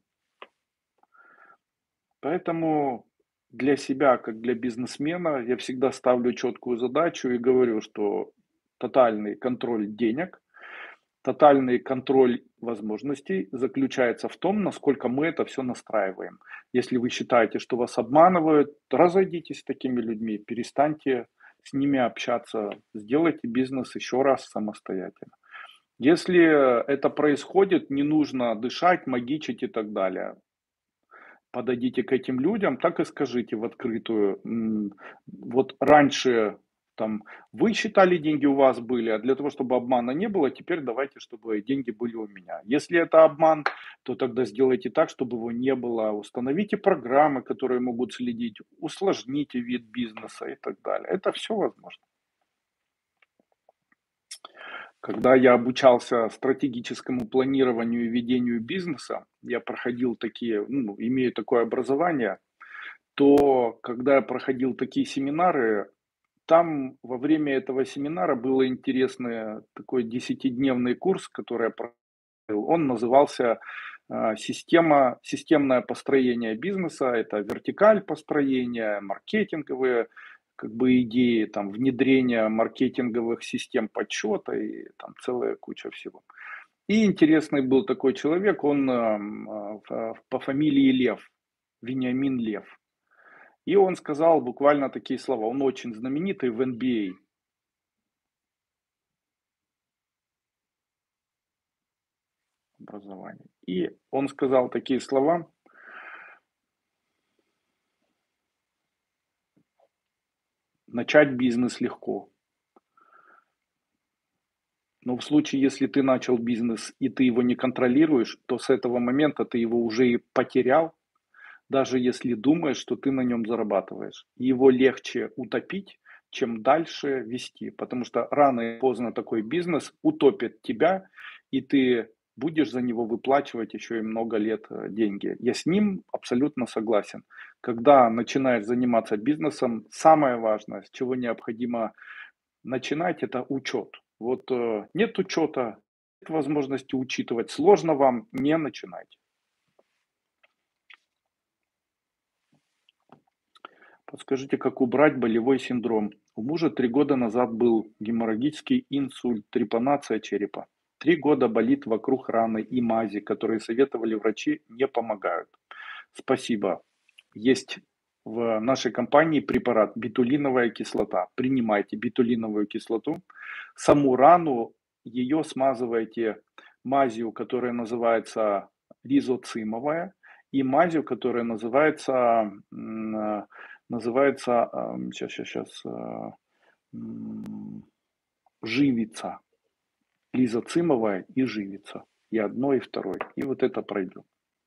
Поэтому для себя, как для бизнесмена, я всегда ставлю четкую задачу и говорю, что тотальный контроль денег, тотальный контроль возможностей заключается в том, насколько мы это все настраиваем. Если вы считаете, что вас обманывают, то разойдитесь с такими людьми, перестаньте с ними общаться, сделайте бизнес еще раз самостоятельно. Если это происходит, не нужно дышать, магичить и так далее. Подойдите к этим людям, так и скажите в открытую. Вот раньше там вы считали, деньги у вас были, а для того, чтобы обмана не было, теперь давайте, чтобы деньги были у меня. Если это обман, то тогда сделайте так, чтобы его не было. Установите программы, которые могут следить, усложните вид бизнеса и так далее. Это все возможно. Когда я обучался стратегическому планированию и ведению бизнеса, я проходил такие, ну, имею такое образование, то когда я проходил такие семинары, там во время этого семинара был интересный такой десятидневный курс, который я проходил. Он назывался э, система, системное построение бизнеса. Это вертикаль построения, маркетинговые как бы идеи, там, внедрение маркетинговых систем подсчета и там целая куча всего. И интересный был такой человек, он э, э, по фамилии Лев, Вениамин Лев. И он сказал буквально такие слова. Он очень знаменитый в эн би эй. Образование. И он сказал такие слова. Начать бизнес легко. Но в случае, если ты начал бизнес и ты его не контролируешь, то с этого момента ты его уже и потерял, даже если думаешь, что ты на нем зарабатываешь. Его легче утопить, чем дальше вести, потому что рано или поздно такой бизнес утопит тебя, и ты будешь за него выплачивать еще и много лет деньги. Я с ним абсолютно согласен. Когда начинаешь заниматься бизнесом, самое важное, с чего необходимо начинать, это учет. Вот нет учета, нет возможности учитывать, сложно вам, не начинайте. Подскажите, как убрать болевой синдром? У мужа три года назад был геморрагический инсульт, трепанация черепа. Три года болит вокруг раны и мази, которые советовали врачи, не помогают. Спасибо. Есть в нашей компании препарат бетулиновая кислота. Принимайте бетулиновую кислоту. Саму рану, ее смазывайте мазью, которая называется ризоцимовая. и мазью, которая называется, м, а, называется, сейчас, сейчас, сейчас, живица, лизоцимовая и живица. И одно, и второе. И вот это пройдет.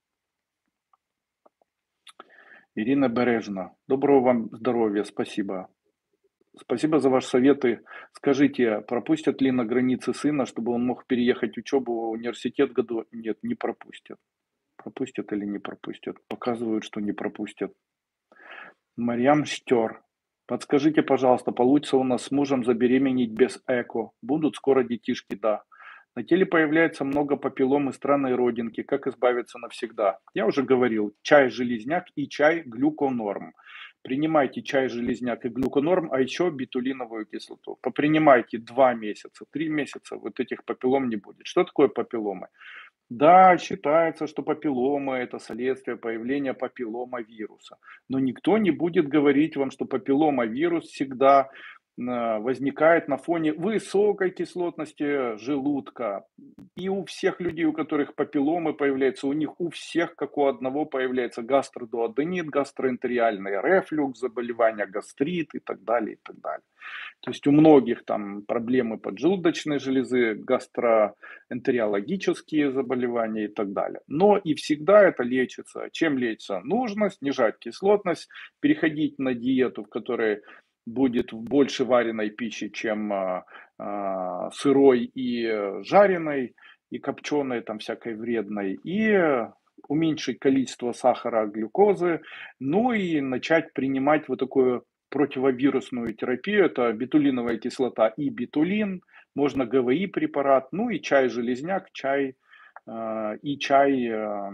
Ирина Бережна. Доброго вам здоровья, спасибо. Спасибо за ваши советы. Скажите, пропустят ли на границе сына, чтобы он мог переехать учебу в университет году? Нет, не пропустят. Пропустят или не пропустят? Показывают, что не пропустят. Марьям Штер. Подскажите, пожалуйста, получится у нас с мужем забеременеть без эко? Будут скоро детишки? Да. На теле появляется много папиллом и странной родинки. Как избавиться навсегда? Я уже говорил, чай железняк и чай глюконорм. Принимайте чай железняк и глюконорм, а еще бетулиновую кислоту. Попринимайте два месяца, три месяца, вот этих папиллом не будет. Что такое папилломы? Да, считается, что папиллома – это следствие появления папилломавируса. Но никто не будет говорить вам, что папилломавирус всегда а, возникает на фоне высокой кислотности желудка. И у всех людей, у которых папилломы появляются, у них у всех, как у одного, появляется гастродуоденит, гастроэнтериальный рефлюкс, заболевания, гастрит и так далее, и так далее. То есть у многих там проблемы поджелудочной железы, гастроэнтериологические заболевания и так далее. Но и всегда это лечится. Чем лечится? Нужно снижать кислотность, переходить на диету, в которой будет больше вареной пищи, чем а, а, сырой и жареной, и копченой, там всякой вредной, и уменьшить количество сахара, глюкозы, ну и начать принимать вот такую противовирусную терапию. Это бетулиновая кислота и бетулин, можно ГВИ препарат, ну и чай железняк, чай э, и чай, э,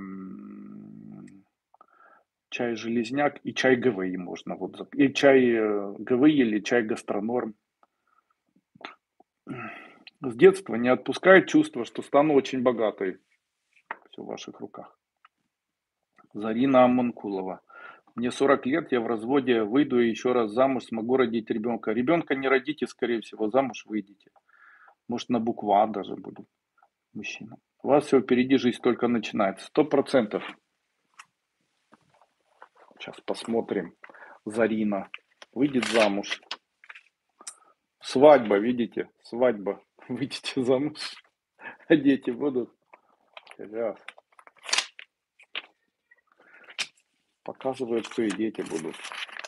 чай железняк и чай ГВИ можно. Вот, и чай э, ГВИ или чай гастронорм. С детства не отпускает чувство, что стану очень богатой. Все в ваших руках. Зарина Аманкулова. Мне сорок лет, я в разводе, выйду и еще раз замуж, смогу родить ребенка. Ребенка не родите, скорее всего, замуж выйдете. Может, на букву А даже будет мужчина. У вас все впереди, жизнь только начинается. Сто процентов. Сейчас посмотрим. Зарина выйдет замуж. Свадьба, видите? Свадьба. Выйдете замуж. А дети будут? Сейчас. Показывают, что и дети будут.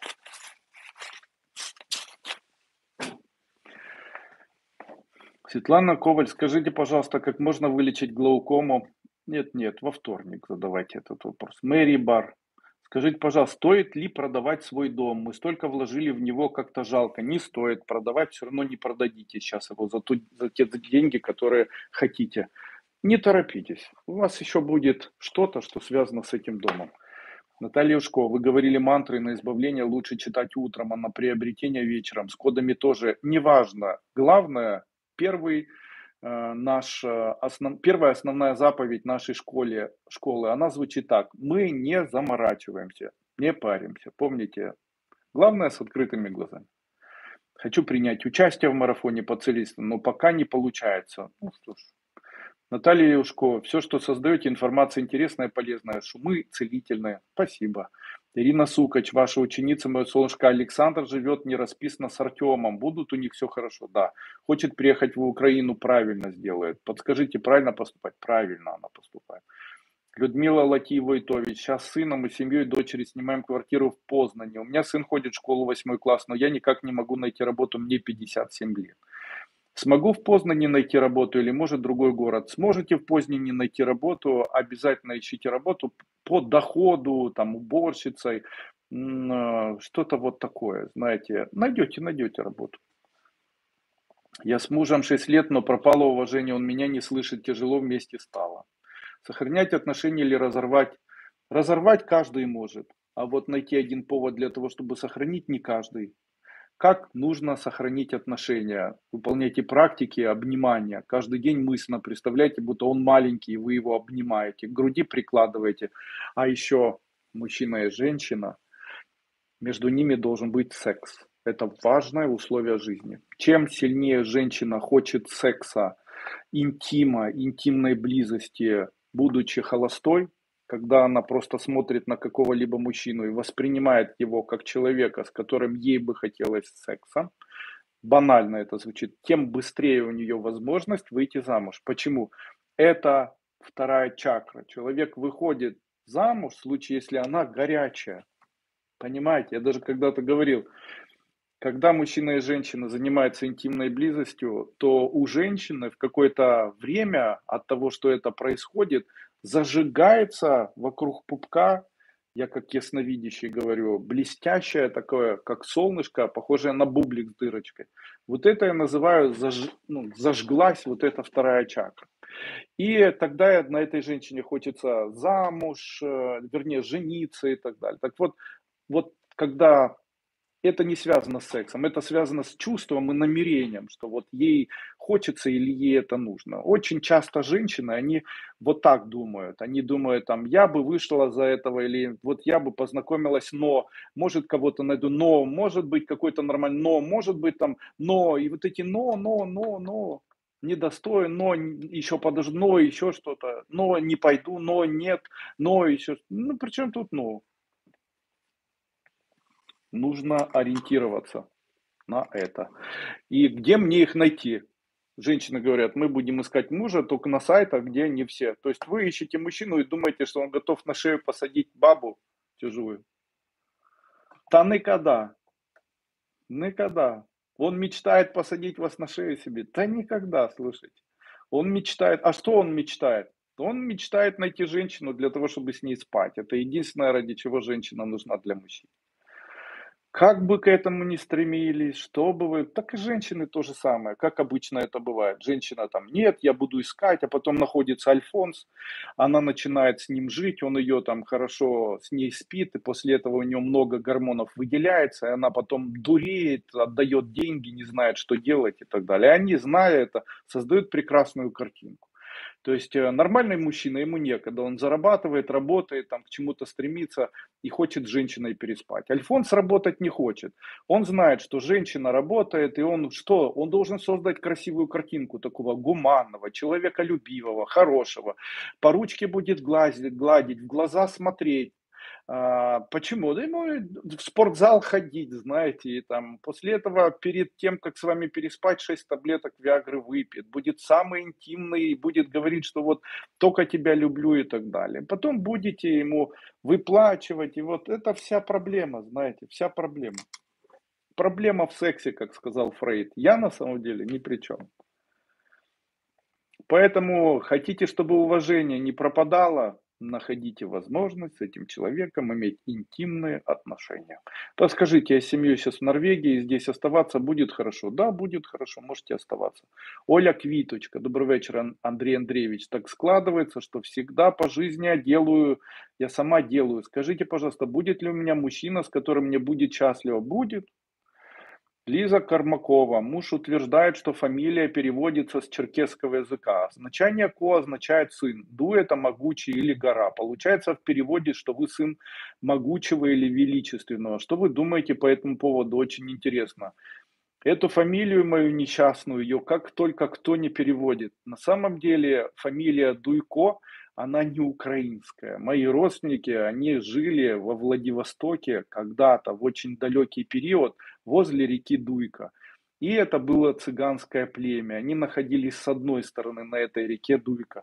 Светлана Коваль, скажите, пожалуйста, как можно вылечить глаукому? Нет, нет, во вторник задавайте этот вопрос. Мэри Бар, скажите, пожалуйста, стоит ли продавать свой дом? Мы столько вложили в него, как-то жалко. Не стоит продавать, все равно не продадите сейчас его за, ту, за те деньги, которые хотите. Не торопитесь, у вас еще будет что-то, что связано с этим домом. Наталья Ушко, вы говорили, мантры на избавление лучше читать утром, а на приобретение вечером. С кодами тоже неважно. Главное, первый э, наш, э, основ, первая основная заповедь нашей школе, школы, она звучит так. Мы не заморачиваемся, не паримся. Помните, главное с открытыми глазами. Хочу принять участие в марафоне по целительству, но пока не получается. Ну что ж. Наталья Юшко, все, что создаете, информация интересная, полезная, шумы целительные. Спасибо. Ирина Сукач, ваша ученица, мое солнышко Александр, живет не расписано с Артемом. Будут у них все хорошо? Да. Хочет приехать в Украину, правильно сделает. Подскажите, правильно поступать? Правильно она поступает. Людмила Латиева-Итович, сейчас с сыном и семьей дочери снимаем квартиру в Познане. У меня сын ходит в школу восьмой класс, но я никак не могу найти работу, мне пятьдесят семь лет. Смогу в Познане найти работу или может другой город? Сможете в Познане найти работу, обязательно ищите работу по доходу, там, уборщицей, что-то вот такое, знаете, найдете, найдете работу. Я с мужем шесть лет, но пропало уважение, он меня не слышит, тяжело вместе стало. Сохранять отношения или разорвать? Разорвать каждый может, а вот найти один повод для того, чтобы сохранить, не каждый. Как нужно сохранить отношения? Выполняйте практики обнимания. Каждый день мысленно представляйте, будто он маленький, и вы его обнимаете, к груди прикладываете. А еще мужчина и женщина, между ними должен быть секс. Это важное условие жизни. Чем сильнее женщина хочет секса, интима, интимной близости, будучи холостой, когда она просто смотрит на какого-либо мужчину и воспринимает его как человека, с которым ей бы хотелось секса, банально это звучит, тем быстрее у нее возможность выйти замуж. Почему? Это вторая чакра. Человек выходит замуж в случае, если она горячая. Понимаете? Я даже когда-то говорил, когда мужчина и женщина занимаются интимной близостью, то у женщины в какое-то время от того, что это происходит, зажигается вокруг пупка, я как ясновидящий говорю, блестящее такое, как солнышко, похожее на бублик с дырочкой. Вот это я называю, заж... ну, зажглась вот эта вторая чакра. И тогда на этой женщине хочется замуж, э, вернее, жениться и так далее. Так вот, вот когда это не связано с сексом, это связано с чувством и намерением, что вот ей хочется или ей это нужно. Очень часто женщины, они вот так думают. Они думают, там, я бы вышла за этого, или вот я бы познакомилась, но, может, кого-то найду, но, может быть, какой-то нормальный, но, может быть, там, но, и вот эти но, но, но, но, недостоин, но еще подожду, но еще что-то, но не пойду, но нет, но еще, ну, при чем тут но? Нужно ориентироваться на это. И где мне их найти? Женщины говорят, мы будем искать мужа только на сайтах, где не все. То есть вы ищете мужчину и думаете, что он готов на шею посадить бабу чужую. Та никогда, никогда. Он мечтает посадить вас на шею себе. Да никогда, слушайте. Он мечтает. А что он мечтает? Он мечтает найти женщину для того, чтобы с ней спать. Это единственное, ради чего женщина нужна для мужчин. Как бы к этому ни стремились, что бы вы, так и женщины то же самое, как обычно это бывает. Женщина там, нет, я буду искать, а потом находится Альфонс, она начинает с ним жить, он ее там хорошо с ней спит, и после этого у нее много гормонов выделяется, и она потом дуреет, отдает деньги, не знает, что делать и так далее. И они, зная это, создают прекрасную картинку. То есть э, нормальный мужчина, ему некогда, он зарабатывает, работает, там, к чему-то стремится и хочет с женщиной переспать. Альфонс работать не хочет. Он знает, что женщина работает, и он что? Он должен создать красивую картинку такого гуманного, человеколюбивого, хорошего. По ручке будет гладить, гладить, в глаза смотреть. А, почему? Да ему в спортзал ходить, знаете, и там после этого, перед тем, как с вами переспать, шесть таблеток Виагры выпьет, будет самый интимный, будет говорить, что вот только тебя люблю и так далее. Потом будете ему выплачивать, и вот это вся проблема, знаете, вся проблема. Проблема в сексе, как сказал Фрейд. Я на самом деле ни при чем. Поэтому хотите, чтобы уважение не пропадало, находите возможность с этим человеком иметь интимные отношения. Подскажите, я с семьей сейчас в Норвегии, здесь оставаться будет хорошо? Да, будет хорошо, можете оставаться. Оля Квиточка, добрый вечер, Ан- Андрей Андреевич. Так складывается, что всегда по жизни я делаю, я сама делаю. Скажите, пожалуйста, будет ли у меня мужчина, с которым мне будет счастливо? Будет. Лиза Кармакова. Муж утверждает, что фамилия переводится с черкесского языка. Значение Ко означает сын. Ду это могучий или гора. Получается в переводе, что вы сын могучего или величественного. Что вы думаете по этому поводу? Очень интересно. Эту фамилию мою несчастную, ее как только кто не переводит. На самом деле фамилия Дуйко, она не украинская. Мои родственники, они жили во Владивостоке когда-то, в очень далекий период, возле реки Дуйка. И это было цыганское племя. Они находились с одной стороны на этой реке Дуйка.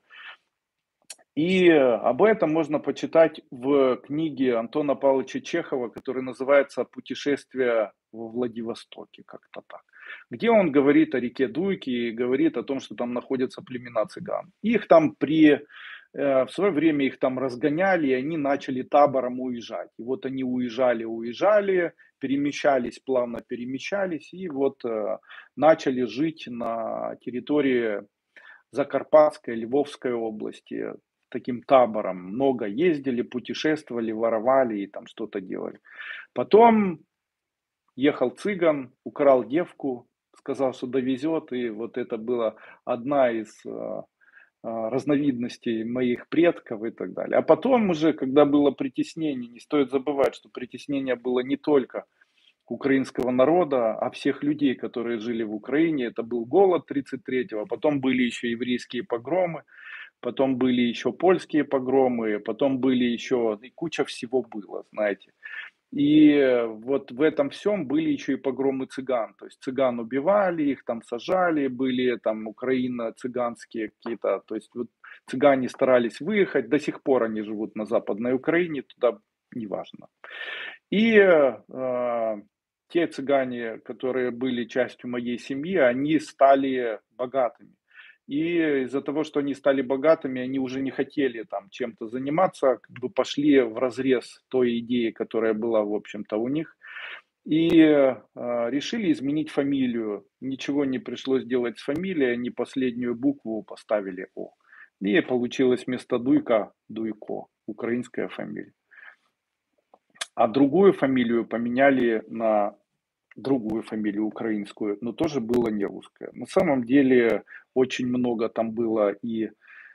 И об этом можно почитать в книге Антона Павловича Чехова, которая называется «Путешествие во Владивостоке», как-то так. Где он говорит о реке Дуйки и говорит о том, что там находятся племена цыган. Их там при... э, В свое время их там разгоняли, и они начали табором уезжать. И вот они уезжали, уезжали, перемещались, плавно перемещались, и вот э, начали жить на территории Закарпатской, Львовской области, таким табором. Много ездили, путешествовали, воровали и там что-то делали. Потом ехал цыган, украл девку, сказал, что довезет, и вот это была одна из э, разновидностей моих предков и так далее. А потом уже, когда было притеснение, не стоит забывать, что притеснение было не только украинского народа, а всех людей, которые жили в Украине. Это был голод тридцать третьего, потом были еще еврейские погромы. потом были еще польские погромы, потом были еще, и куча всего было, знаете. И вот в этом всем были еще и погромы цыган. То есть цыган убивали, их там сажали, были там украино-цыганские какие-то, то есть вот цыгане старались выехать, до сих пор они живут на Западной Украине, туда неважно. И э, те цыгане, которые были частью моей семьи, они стали богатыми. И из-за того, что они стали богатыми, они уже не хотели там чем-то заниматься, как бы пошли в разрез той идеи, которая была, в общем-то, у них. И э, решили изменить фамилию. Ничего не пришлось делать с фамилией, они последнюю букву поставили О. И получилось вместо Дуйка Дуйко, украинская фамилия. А другую фамилию поменяли на другую фамилию украинскую, но тоже было не русское. На самом деле очень много там было и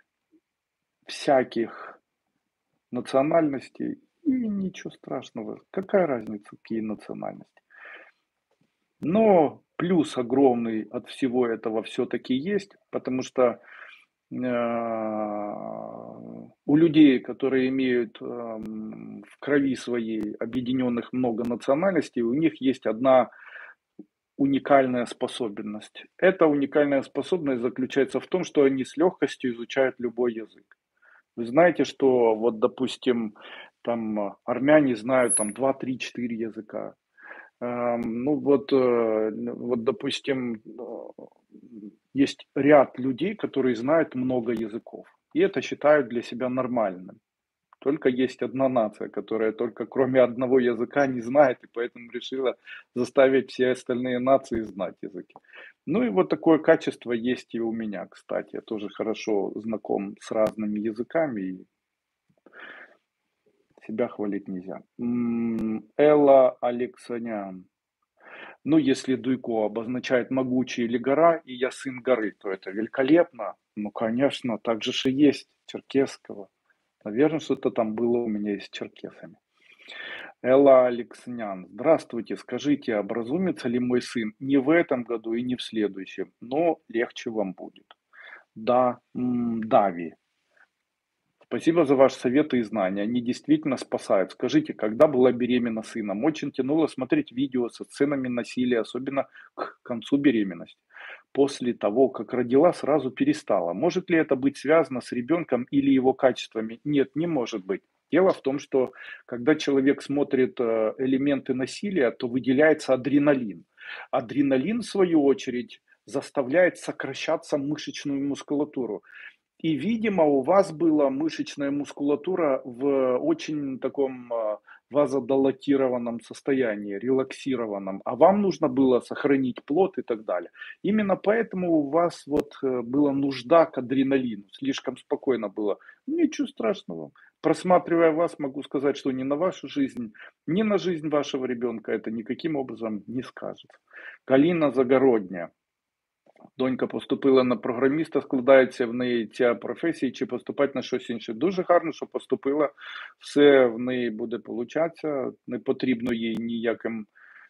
всяких национальностей, и ничего страшного. Какая разница, какие национальности? Но плюс огромный от всего этого все-таки есть, потому что э, у людей, которые имеют эм, в крови своей объединенных много национальностей, у них есть одна уникальная способность. Эта уникальная способность заключается в том, что они с легкостью изучают любой язык. Вы знаете, что вот, допустим, там армяне знают там два, три, четыре языка. Эм, Ну вот, э, вот, допустим, э, есть ряд людей, которые знают много языков. И это считают для себя нормальным. Только есть одна нация, которая только кроме одного языка не знает, и поэтому решила заставить все остальные нации знать языки. Ну и вот такое качество есть и у меня, кстати. Я тоже хорошо знаком с разными языками, и себя хвалить нельзя. М, Элла Алексанян. Ну, если Дуйко обозначает могучий или гора, и я сын горы, то это великолепно. Ну, конечно, так же и есть черкесского. Наверное, что-то там было у меня и с черкесами. Элла Алексанян. Здравствуйте, скажите, образумится ли мой сын не в этом году и не в следующем, но легче вам будет? Да, м, Дави. Спасибо за ваши советы и знания. Они действительно спасают. Скажите, когда была беременна сыном? Очень тянуло смотреть видео со сценами насилия, особенно к концу беременности. После того, как родила, сразу перестала. Может ли это быть связано с ребенком или его качествами? Нет, не может быть. Дело в том, что когда человек смотрит э, элементы насилия, то выделяется адреналин. Адреналин, в свою очередь, заставляет сокращаться мышечную мускулатуру. И, видимо, у вас была мышечная мускулатура в очень таком а, вазодилатированном состоянии, релаксированном, а вам нужно было сохранить плод и так далее. Именно поэтому у вас вот э, была нужда к адреналину, слишком спокойно было. Ничего страшного. Просматривая вас, могу сказать, что ни на вашу жизнь, ни на жизнь вашего ребенка это никаким образом не скажется. Галина Загородня. Донька поступила на програміста, складається в неї ця професія, чи поступати на щось інше. Дуже гарно, що поступила, все в неї буде получатися, не потрібно їй ніяким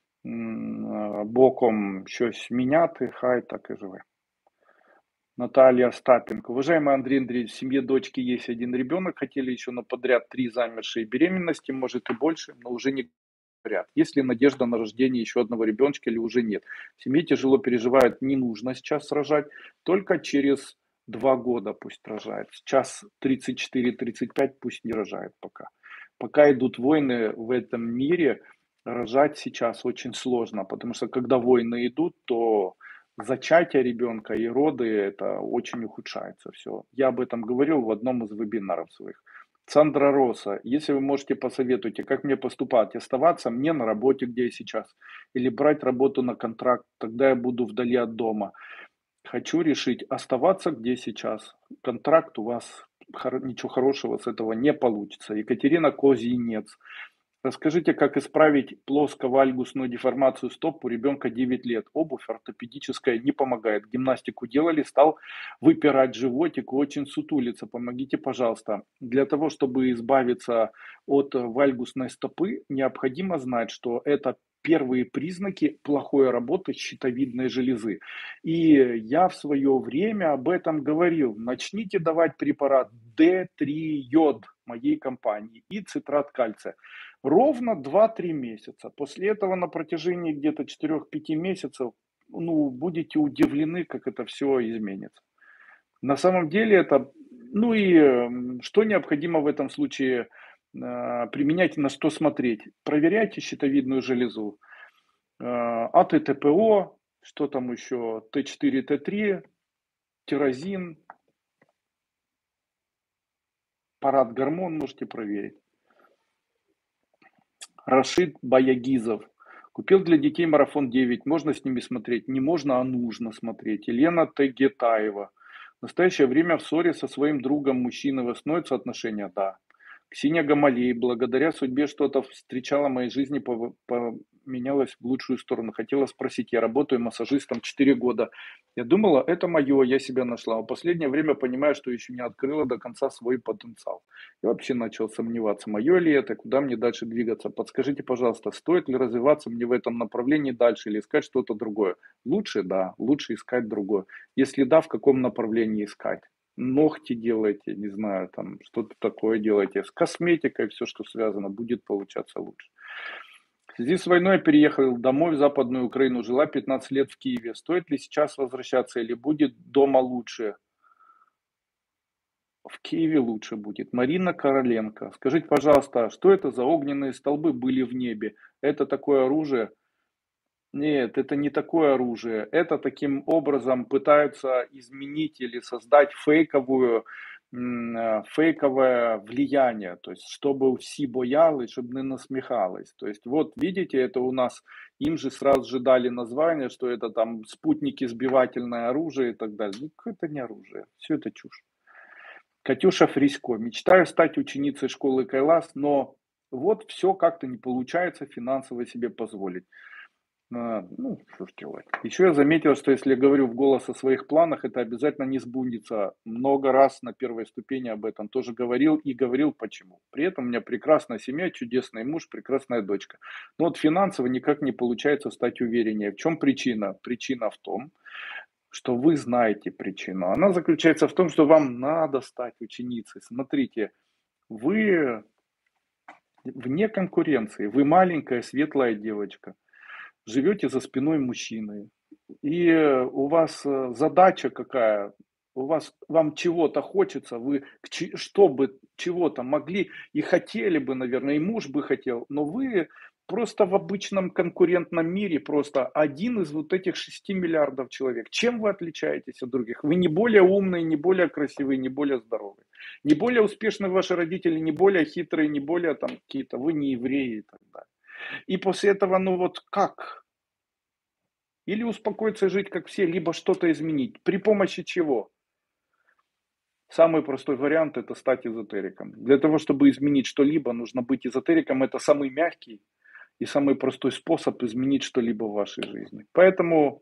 м, боком щось міняти, хай так і живе. Наталья Остапенко. Уважаемый Андрей Андреевич, в семье дочки есть один ребенок, хотели еще на подряд три замершие беременности, может и больше, но уже не говорят. Есть ли надежда на рождение еще одного ребеночка или уже нет? В семье тяжело переживают, не нужно сейчас рожать, только через два года пусть рожает. Сейчас тридцать четыре тридцать пять пусть не рожает пока. Пока идут войны в этом мире, рожать сейчас очень сложно, потому что когда войны идут, то зачатие ребенка и роды, это очень ухудшается все. Я об этом говорил в одном из вебинаров своих. Сандра Роса, если вы можете, посоветуйте, как мне поступать, оставаться мне на работе, где я сейчас, или брать работу на контракт, тогда я буду вдали от дома. Хочу решить, оставаться где сейчас. Контракт у вас, ничего хорошего с этого не получится. Екатерина Козинец. Расскажите, как исправить плоско-вальгусную деформацию стоп у ребенка девять лет. Обувь ортопедическая не помогает. Гимнастику делали, стал выпирать животик, очень сутулиться. Помогите, пожалуйста. Для того, чтобы избавиться от вальгусной стопы, необходимо знать, что это первые признаки плохой работы щитовидной железы. И я в свое время об этом говорил. Начните давать препарат дэ три йод моей компании и цитрат кальция. Ровно два-три месяца. После этого на протяжении где-то четырёх-пяти месяцев, ну, будете удивлены, как это все изменится. На самом деле это, ну и м, что необходимо в этом случае э, применять, на что смотреть. Проверяйте щитовидную железу, э, а тэ тэ пэ о, что там еще, тэ четыре, тэ три, тирозин, парад гормон можете проверить. Рашид Баягизов. Купил для детей марафон девять. Можно с ними смотреть? Не можно, а нужно смотреть. Елена Тагетаева. В настоящее время в ссоре со своим другом мужчины восстановятся отношения? Да. Ксения Гамалей. Благодаря судьбе что-то встречала в моей жизни, пов- поменялось в лучшую сторону. Хотела спросить, я работаю массажистом четыре года. Я думала, это мое, я себя нашла. А в последнее время понимаю, что еще не открыла до конца свой потенциал. Я вообще начал сомневаться, мое ли это, куда мне дальше двигаться. Подскажите, пожалуйста, стоит ли развиваться мне в этом направлении дальше или искать что-то другое? Лучше, да, лучше искать другое. Если да, в каком направлении искать? Ногти делайте, не знаю, там что-то такое делайте. С косметикой все, что связано, будет получаться лучше. В связи с войной я переехал домой в Западную Украину, жила пятнадцать лет в Киеве. Стоит ли сейчас возвращаться или будет дома лучше? В Киеве лучше будет. Марина Короленко. Скажите, пожалуйста, что это за огненные столбы были в небе? Это такое оружие? Нет, это не такое оружие. Это таким образом пытаются изменить или создать фейковую, м, э, фейковое влияние. То есть, чтобы всі боялись, чтобы не насмехались. То есть, вот видите, это у нас, им же сразу же дали название, что это там спутники, сбивательное оружие и так далее. Ну, это не оружие. Все это чушь. Катюша Фрисько. Мечтаю стать ученицей школы Кайлас, но вот все как-то не получается финансово себе позволить. А, ну, что ж делать. Еще я заметил, что если я говорю в голос о своих планах, это обязательно не сбудется. Много раз на первой ступени об этом тоже говорил и говорил почему. При этом у меня прекрасная семья, чудесный муж, прекрасная дочка. Но вот финансово никак не получается стать увереннее. В чем причина? Причина в том, что вы знаете причину. Она заключается в том, что вам надо стать ученицей. Смотрите, вы вне конкуренции, вы маленькая светлая девочка, живете за спиной мужчины, и у вас э, задача какая, у вас, вам чего-то хочется, вы к че- чтобы чего-то могли и хотели бы, наверное, и муж бы хотел, но вы просто в обычном конкурентном мире просто один из вот этих шести миллиардов человек. Чем вы отличаетесь от других? Вы не более умные, не более красивые, не более здоровые. Не более успешные ваши родители, не более хитрые, не более там какие-то, вы не евреи и так далее. И после этого, ну вот как? Или успокоиться и жить как все, либо что-то изменить. При помощи чего? Самый простой вариант – это стать эзотериком. Для того, чтобы изменить что-либо, нужно быть эзотериком. Это самый мягкий и самый простой способ изменить что-либо в вашей жизни. Поэтому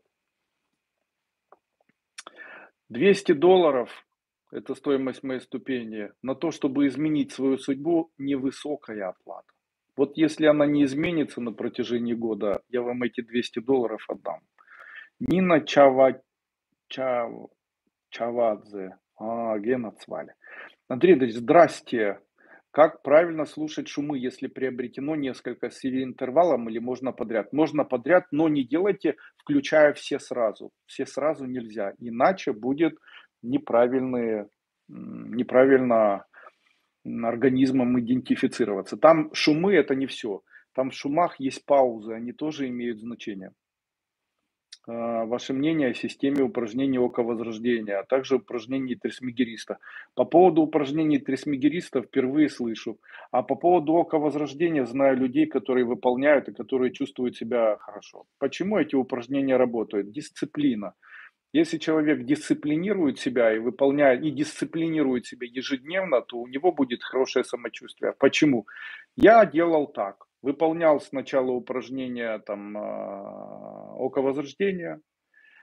двести долларов – это стоимость моей ступени. На то, чтобы изменить свою судьбу, невысокая оплата. Вот если она не изменится на протяжении года, я вам эти двести долларов отдам. Нина Чава, Чав, Чавадзе. А, Гена Цваля. Андрей Ильич, здрасте. Как правильно слушать шумы, если приобретено несколько с интервалом или можно подряд? Можно подряд, но не делайте, включая все сразу. Все сразу нельзя, иначе будет неправильные, неправильно организмом идентифицироваться. Там шумы это не все. Там в шумах есть паузы, они тоже имеют значение. Ваше мнение о системе упражнений ока возрождения, а также упражнений трисмегериста. По поводу упражнений трисмегериста впервые слышу, а по поводу ока возрождения знаю людей, которые выполняют и которые чувствуют себя хорошо. Почему эти упражнения работают? Дисциплина. Если человек дисциплинирует себя и выполняет, и дисциплинирует себя ежедневно, то у него будет хорошее самочувствие. Почему? Я делал так. Выполнял сначала упражнения там, около возрождения,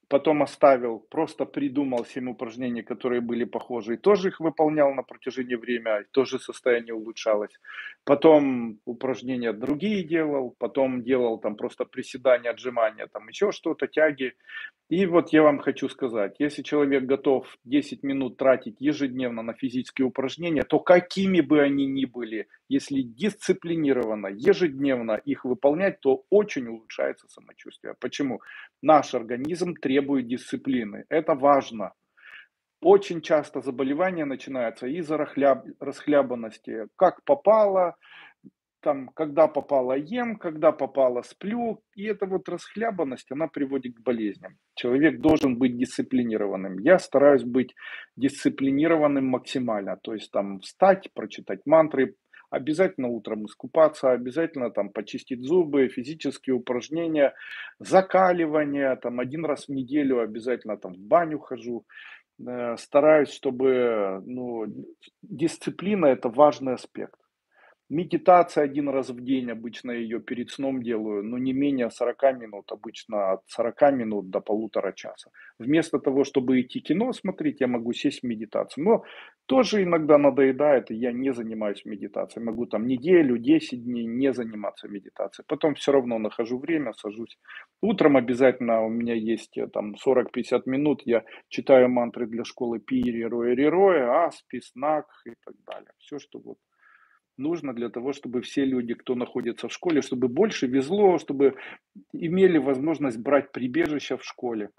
потом оставил, просто придумал семь упражнений, которые были похожи, и тоже их выполнял на протяжении времени, тоже состояние улучшалось. Потом упражнения другие делал, потом делал там просто приседания, отжимания, там еще что-то, тяги. И вот я вам хочу сказать, если человек готов десять минут тратить ежедневно на физические упражнения, то какими бы они ни были, если дисциплинированно, ежедневно их выполнять, то очень улучшается самочувствие. Почему? Наш организм требует дисциплины. Это важно. Очень часто заболевания начинаются из-за рахляб- расхлябанности. Как попало, там, когда попало ем, когда попало сплю. И эта вот расхлябанность, она приводит к болезням. Человек должен быть дисциплинированным. Я стараюсь быть дисциплинированным максимально. То есть там встать, прочитать мантры, обязательно утром искупаться, обязательно там почистить зубы, физические упражнения, закаливание, там один раз в неделю обязательно там в баню хожу. Э, Стараюсь, чтобы, ну, дисциплина это важный аспект. Медитация один раз в день, обычно ее перед сном делаю, но не менее сорока минут, обычно от сорока минут до полутора часа. Вместо того, чтобы идти кино смотреть, я могу сесть в медитацию. Но тоже иногда надоедает, и я не занимаюсь медитацией. Могу там неделю, десять дней не заниматься медитацией. Потом все равно нахожу время, сажусь. Утром обязательно у меня есть э, там сорок-пятьдесят минут, я читаю мантры для школы Пири, Роя, Рироя, Аспи, Снак и так далее. Все, что вот нужно для того, чтобы все люди, кто находится в школе, чтобы больше везло, чтобы имели возможность брать прибежище в школе.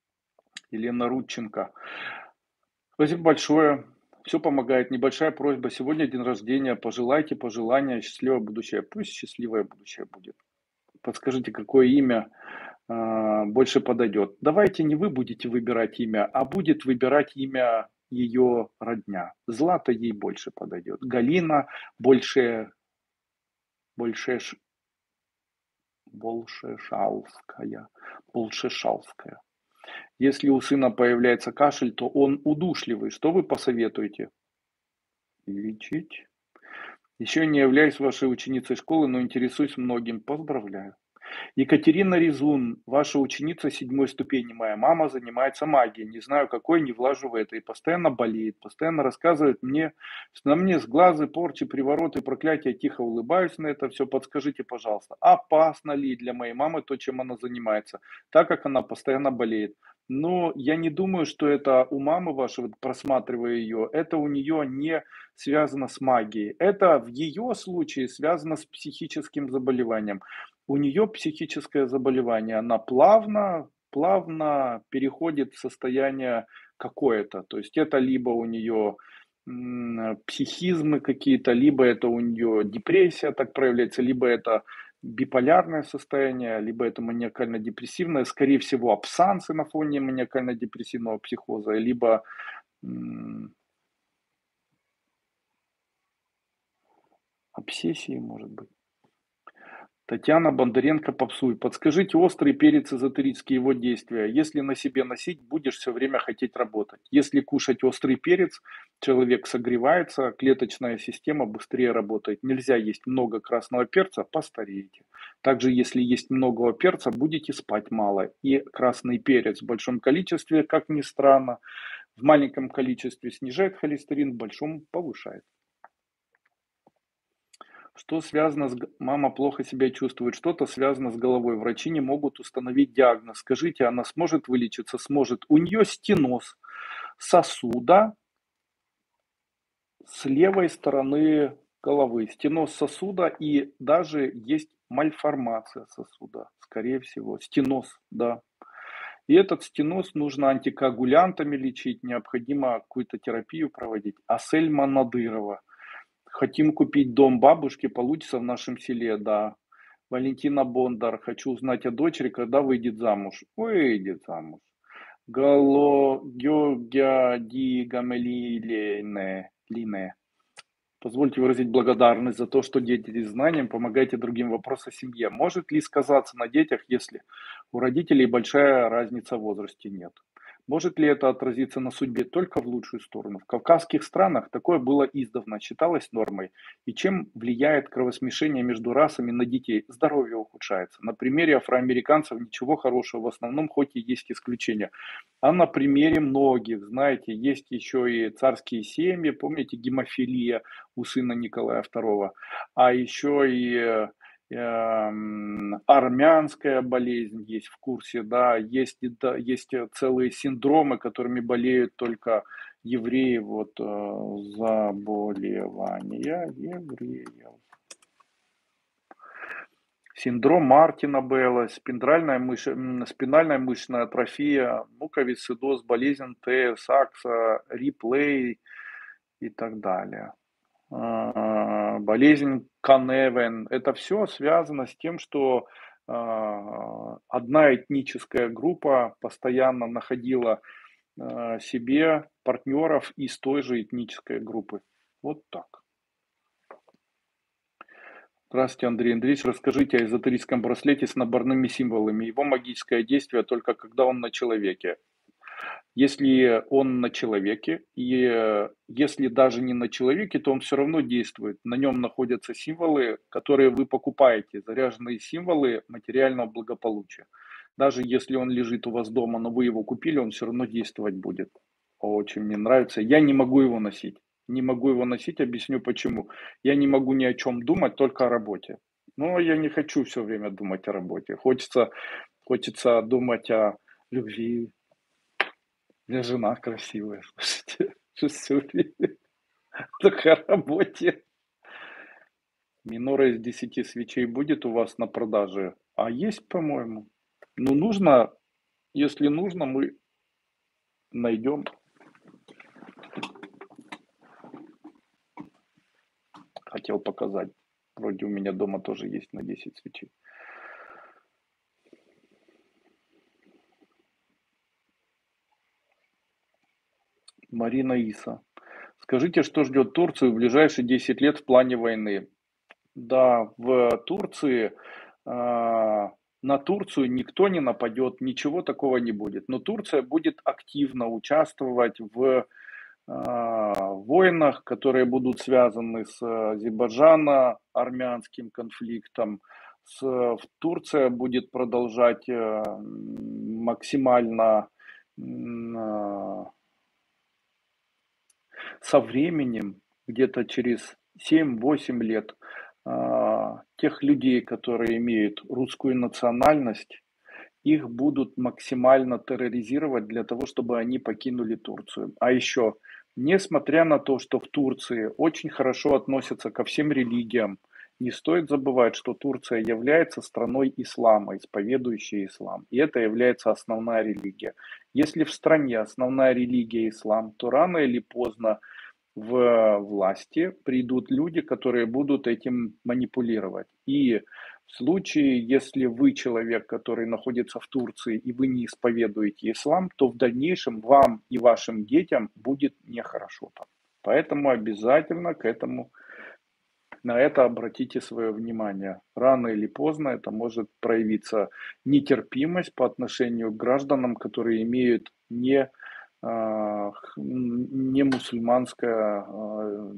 Елена Рудченко. Спасибо большое. Все помогает. Небольшая просьба. Сегодня день рождения. Пожелайте пожелания, счастливое будущее. Пусть счастливое будущее будет. Подскажите, какое имя а, больше подойдет. Давайте не вы будете выбирать имя, а будет выбирать имя ее родня. Злата ей больше подойдет. Галина больше, больше Болшешалская. Болшешалская. Если у сына появляется кашель, то он удушливый. Что вы посоветуете? Лечить. Еще не являюсь вашей ученицей школы, но интересуюсь многим. Поздравляю. Екатерина Резун, ваша ученица седьмой ступени. Моя мама занимается магией. Не знаю, какой, не влажу в это. И постоянно болеет. Постоянно рассказывает мне, что на мне сглазы, порчи, привороты, проклятия. Тихо улыбаюсь на это все. Подскажите, пожалуйста, опасно ли для моей мамы то, чем она занимается, так как она постоянно болеет? Но я не думаю, что это у мамы вашей, вот просматривая ее, это у нее не связано с магией. Это в ее случае связано с психическим заболеванием. У нее психическое заболевание, она плавно, плавно переходит в состояние какое-то. То есть это либо у нее м, психизмы какие-то, либо это у нее депрессия так проявляется, либо это биполярное состояние, либо это маниакально-депрессивное, скорее всего, абсансы на фоне маниакально-депрессивного психоза, либо м, обсессии, может быть. Татьяна Бондаренко попсуй. Подскажите острый перец эзотерический, его действия. Если на себе носить, будешь все время хотеть работать. Если кушать острый перец, человек согревается, клеточная система быстрее работает. Нельзя есть много красного перца, постареете. Также, если есть много перца, будете спать мало. И красный перец в большом количестве, как ни странно, в маленьком количестве снижает холестерин, в большом повышает. Что связано с... г- Мама плохо себя чувствует, что-то связано с головой. Врачи не могут установить диагноз. Скажите, она сможет вылечиться? Сможет. У нее стеноз сосуда с левой стороны головы. Стеноз сосуда и даже есть мальформация сосуда, скорее всего. Стеноз, да. И этот стеноз нужно антикоагулянтами лечить, необходимо какую-то терапию проводить. Асель Манадырова. Хотим купить дом бабушки, получится в нашем селе, да. Валентина Бондар, хочу узнать о дочери, когда выйдет замуж. Выйдет замуж. Гало Георгия Ди Гамелине. Лине. Позвольте выразить благодарность за то, что делитесь знанием, помогаете другим в вопросах семье. Может ли сказаться на детях, если у родителей большая разница в возрасте? Нет. Может ли это отразиться на судьбе только в лучшую сторону? В кавказских странах такое было издавна, считалось нормой. И чем влияет кровосмешение между расами на детей? Здоровье ухудшается. На примере афроамериканцев ничего хорошего, в основном хоть и есть исключения. А на примере многих, знаете, есть еще и царские семьи, помните, гемофилия у сына Николая второго, а еще и э, эм, армянская болезнь есть в курсе, да, есть, и да, есть э, целые синдромы, которыми болеют только евреи, вот э, заболевания евреев. Синдром Мартина Белла, спиндральная мыш... м, спинальная мышечная атрофия, муковисцидоз, болезнь Т, Сакса, Риплей и так далее. А, Болезнь Каневен. Это все связано с тем, что а, одна этническая группа постоянно находила а, себе партнеров из той же этнической группы. Вот так. Здравствуйте, Андрей Андреевич. Расскажите о эзотерическом браслете с наборными символами. Его магическое действие только когда он на человеке. Если он на человеке, и э, если даже не на человеке, то он все равно действует. На нем находятся символы, которые вы покупаете, заряженные символы материального благополучия. Даже если он лежит у вас дома, но вы его купили, он все равно действовать будет. Очень мне нравится. Я не могу его носить. Не могу его носить, объясню почему. Я не могу ни о чем думать, только о работе. Но я не хочу все время думать о работе. Хочется, хочется думать о любви. У меня жена красивая, слушайте. Что все время только о работе. Минора из десяти свечей будет у вас на продаже? А есть, по-моему. Ну, нужно, если нужно, мы найдем. Хотел показать. Вроде у меня дома тоже есть на десять свечей. Марина Иса. Скажите, что ждет Турцию в ближайшие десять лет в плане войны? Да, в Турции, а, на Турцию никто не нападет, ничего такого не будет. Но Турция будет активно участвовать в а, войнах, которые будут связаны с азербайджано-армянским конфликтом. С, в Турция будет продолжать э, максимально м, а, со временем, где-то через семь-восемь лет, а, тех людей, которые имеют русскую национальность, их будут максимально терроризировать для того, чтобы они покинули Турцию. А еще, несмотря на то, что в Турции очень хорошо относятся ко всем религиям, не стоит забывать, что Турция является страной ислама, исповедующей ислам. И это является основная религия. Если в стране основная религия ислам, то рано или поздно в власти придут люди, которые будут этим манипулировать. И в случае, если вы человек, который находится в Турции, и вы не исповедуете ислам, то в дальнейшем вам и вашим детям будет нехорошо там. Поэтому обязательно к этому, на это обратите свое внимание. Рано или поздно это может проявиться нетерпимость по отношению к гражданам, которые имеют не а, не мусульманская а,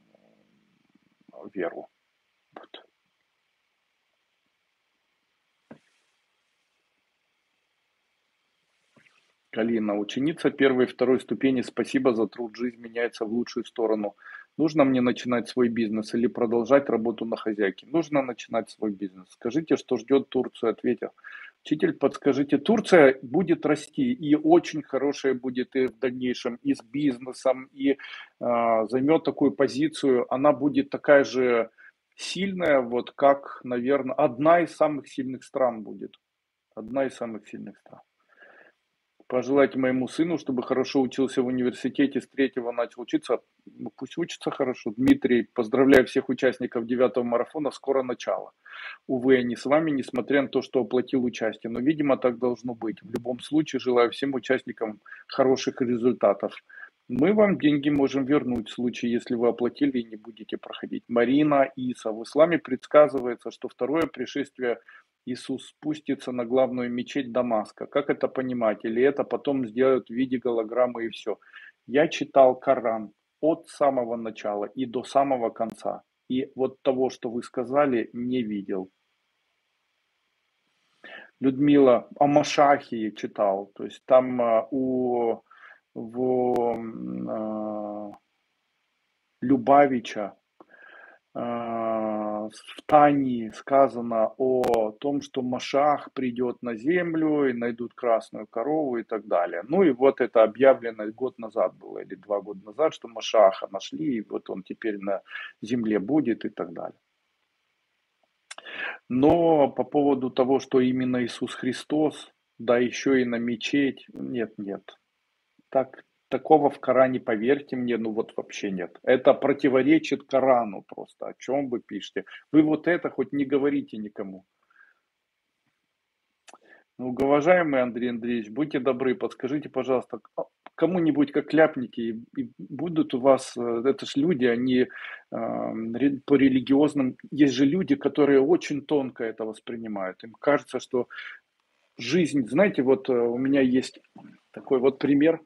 веру. Вот. Галина, ученица первой и второй ступени, спасибо за труд, жизнь меняется в лучшую сторону. Нужно мне начинать свой бизнес или продолжать работу на хозяйке? Нужно начинать свой бизнес. Скажите, что ждет Турцию, ответил. Учитель, подскажите, Турция будет расти и очень хорошая будет и в дальнейшем и с бизнесом, и э, займет такую позицию. Она будет такая же сильная, вот как, наверное, одна из самых сильных стран будет. Одна из самых сильных стран. Пожелайте моему сыну, чтобы хорошо учился в университете, с третьего начал учиться. Ну, пусть учится хорошо. Дмитрий, поздравляю всех участников девятого марафона, скоро начало. Увы, я не с вами, несмотря на то, что оплатил участие. Но, видимо, так должно быть. В любом случае, желаю всем участникам хороших результатов. Мы вам деньги можем вернуть в случае, если вы оплатили и не будете проходить. Марина Иса. В исламе предсказывается, что второе пришествие Иисус спустится на главную мечеть Дамаска. Как это понимать? Или это потом сделают в виде голограммы и все? Я читал Коран от самого начала и до самого конца. И вот того, что вы сказали, не видел. Людмила, о Машахии читал. То есть там а, у в, м, а, Любавича а, в Тании сказано о том, что Машах придет на землю и найдут красную корову и так далее. Ну и вот это объявлено год назад было, или два года назад, что Машаха нашли, и вот он теперь на земле будет и так далее. Но по поводу того, что именно Иисус Христос, да еще и на мечеть, нет, нет. Так, такого в Коране, поверьте мне, ну вот вообще нет. Это противоречит Корану просто. О чем вы пишете? Вы вот это хоть не говорите никому. Ну, уважаемый Андрей Андреевич, будьте добры, подскажите, пожалуйста, а, кому-нибудь как ляпники, и, и будут у вас, э, это ж люди, они эм, ре- по религиозным, есть же люди, которые очень тонко это воспринимают. Им кажется, что жизнь, знаете, вот э, у меня есть такой вот пример.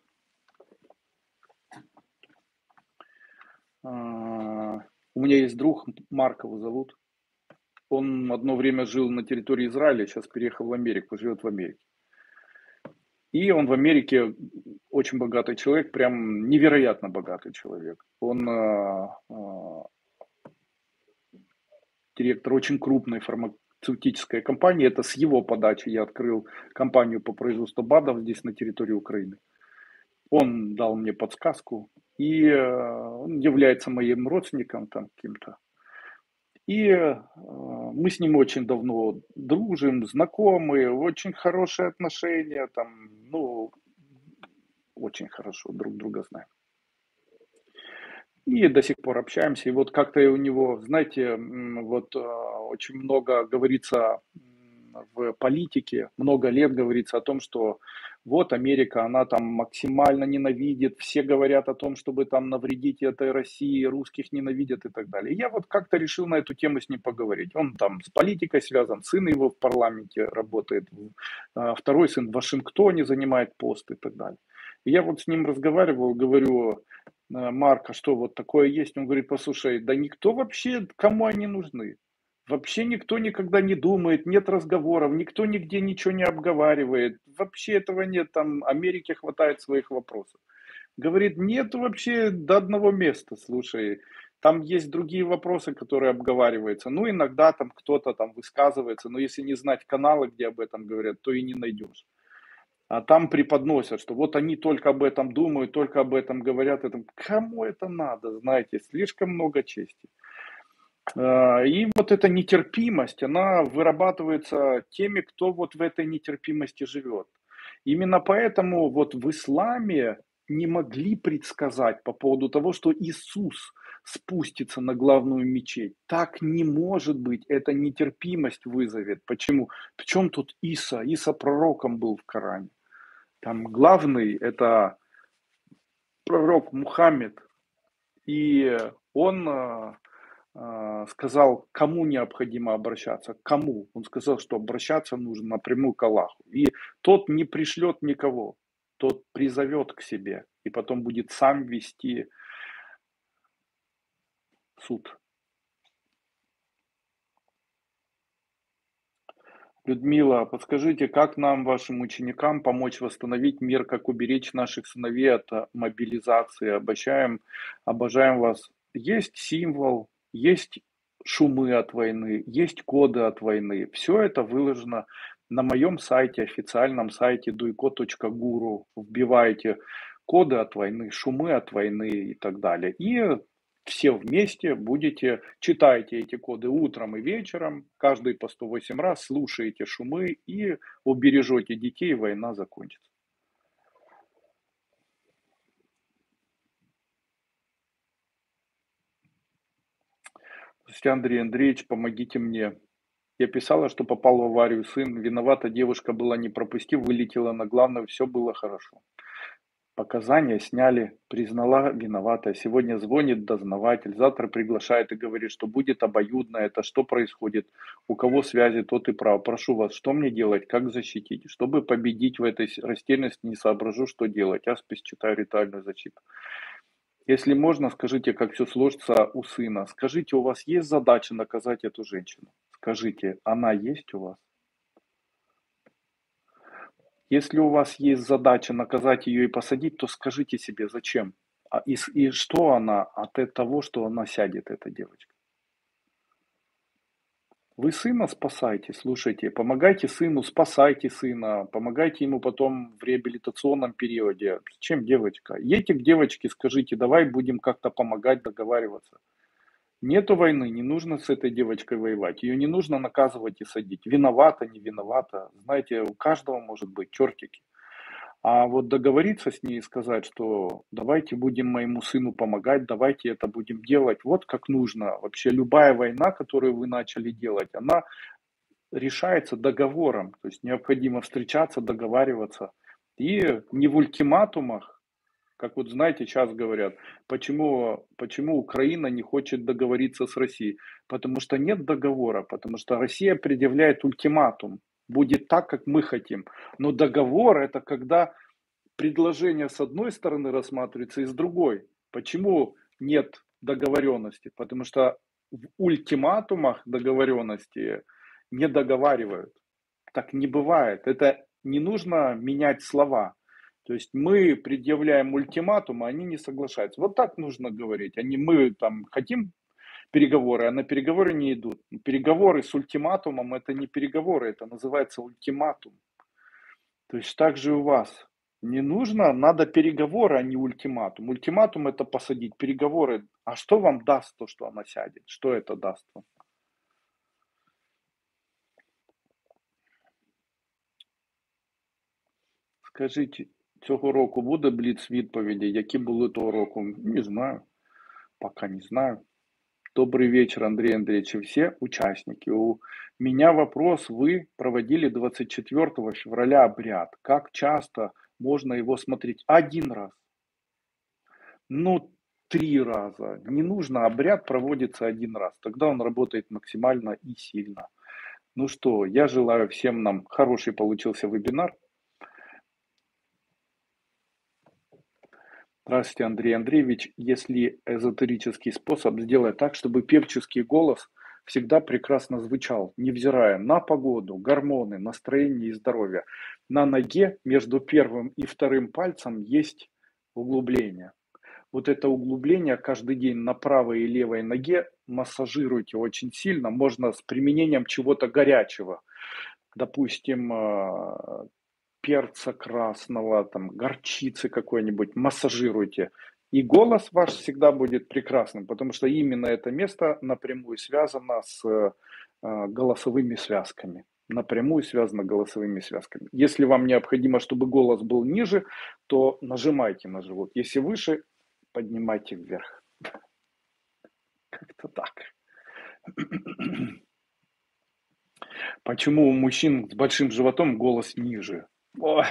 А, У меня есть друг, Марк его зовут. Он одно время жил на территории Израиля, сейчас переехал в Америку, живет в Америке. И он в Америке очень богатый человек, прям невероятно богатый человек. Он а, а, директор очень крупной фармацевтической компании. Это с его подачи я открыл компанию по производству БАДов здесь на территории Украины. Он дал мне подсказку, и э, он является моим родственником там каким-то. И э, мы с ним очень давно дружим, знакомы, очень хорошие отношения, там, ну, очень хорошо друг друга знаем. И до сих пор общаемся. И вот как-то у него, знаете, м, вот а, очень много говорится м, в политике, много лет говорится о том, что вот Америка, она там максимально ненавидит, все говорят о том, чтобы там навредить этой России, русских ненавидят и так далее. И я вот как-то решил на эту тему с ним поговорить. Он там с политикой связан, сын его в парламенте работает, а, второй сын в Вашингтоне занимает пост и так далее. И я вот с ним разговаривал, говорю, э, Марк, а что вот такое есть? Он говорит, послушай, да никто вообще, кому они нужны? Вообще никто никогда не думает, нет разговоров, никто нигде ничего не обговаривает. Вообще этого нет, там Америке хватает своих вопросов. Говорит, нет вообще до одного места, слушай, там есть другие вопросы, которые обговариваются. Ну, иногда там кто-то там высказывается, но если не знать каналы, где об этом говорят, то и не найдешь. А там преподносят, что вот они только об этом думают, только об этом говорят. Это, кому это надо, знаете, слишком много чести. А, И вот эта нетерпимость, она вырабатывается теми, кто вот в этой нетерпимости живет. Именно поэтому вот в исламе не могли предсказать по поводу того, что Иисус спустится на главную мечеть. Так не может быть, это нетерпимость вызовет. Почему? Причем тут Иса? Иса пророком был в Коране. Там главный это пророк Мухаммед, и он э, э, сказал, кому необходимо обращаться, кому. Он сказал, что обращаться нужно напрямую к Аллаху. И тот не пришлет никого, тот призовет к себе, и потом будет сам вести суд. Людмила, подскажите, как нам, вашим ученикам, помочь восстановить мир, как уберечь наших сыновей от э, мобилизации? Обожаем, обожаем вас. Есть символ, есть шумы от войны, есть коды от войны. Все это выложено на моем сайте, официальном сайте дуйко точка гуру. Вбиваете коды от войны, шумы от войны и так далее. И все вместе будете, читаете эти коды утром и вечером, каждый по сто восемь раз, слушаете шумы и убережете детей, и война закончится. Здравствуйте, Андрей Андреевич, помогите мне. Я писала, что попал в аварию сын, виновата девушка была, не пропустив, вылетела на главную, все было хорошо. Показания сняли, признала виноватой. Сегодня звонит дознаватель, завтра приглашает и говорит, что будет обоюдно это, что происходит, у кого связи, тот и прав. Прошу вас, что мне делать, как защитить? Чтобы победить в этой с- растерянности, не соображу, что делать. Аспис читаю ритуальную защиту. Если можно, скажите, как все сложится у сына. Скажите, у вас есть задача наказать эту женщину? Скажите, она есть у вас? Если у вас есть задача наказать ее и посадить, то скажите себе, зачем? А и, с- и что она от э- того, что она сядет, эта девочка? Вы сына спасайте, слушайте, помогайте сыну, спасайте сына, помогайте ему потом в реабилитационном периоде. Зачем девочка? Едьте к девочке, скажите, давай будем как-то помогать, договариваться. Нету войны, не нужно с этой девочкой воевать. Ее не нужно наказывать и садить. Виновата, не виновата. Знаете, у каждого может быть чертики. А вот договориться с ней и сказать, что давайте будем моему сыну помогать, давайте это будем делать, вот как нужно. Вообще любая война, которую вы начали делать, она решается договором. То есть необходимо встречаться, договариваться. И не в ультиматумах, как вот знаете, сейчас говорят, почему, почему Украина не хочет договориться с Россией. Потому что нет договора, потому что Россия предъявляет ультиматум. Будет так, как мы хотим. Но договор это когда предложение с одной стороны рассматривается и с другой. Почему нет договоренности? Потому что в ультиматумах договоренности не договаривают. Так не бывает. Это не нужно менять слова. То есть мы предъявляем ультиматум, а они не соглашаются. Вот так нужно говорить. Они, мы там хотим переговоры, а на переговоры не идут. Переговоры с ультиматумом это не переговоры, это называется ультиматум. То есть так же у вас. Не нужно, надо переговоры, а не ультиматум. Ультиматум это посадить, переговоры. А что вам даст то, что она сядет? Что это даст вам? Скажіть, цього року буде бліц-відповіді? Які були того року? Не знаю. Пока не знаю. Добрый вечер, Андрей Андреевич и все участники. У меня вопрос. Вы проводили двадцать четвёртого февраля обряд. Как часто можно его смотреть? Один раз. Ну, три раза. Не нужно, обряд проводится один раз. Тогда он работает максимально и сильно. Ну что, я желаю всем нам хороший получился вебинар. Здравствуйте, Андрей Андреевич. Если эзотерический способ сделать так, чтобы певческий голос всегда прекрасно звучал, невзирая на погоду, гормоны, настроение и здоровье. На ноге между первым и вторым пальцем есть углубление. Вот это углубление каждый день на правой и левой ноге массажируйте очень сильно. Можно с применением чего-то горячего. Допустим, а, перца красного, там, горчицы какой-нибудь, массажируйте. И голос ваш всегда будет прекрасным, потому что именно это место напрямую связано с а, голосовыми связками. Напрямую связано голосовыми связками. Если вам необходимо, чтобы голос был ниже, то нажимайте на живот. Если выше, поднимайте вверх. Как-то так. Почему у мужчин с большим животом голос ниже? Ой,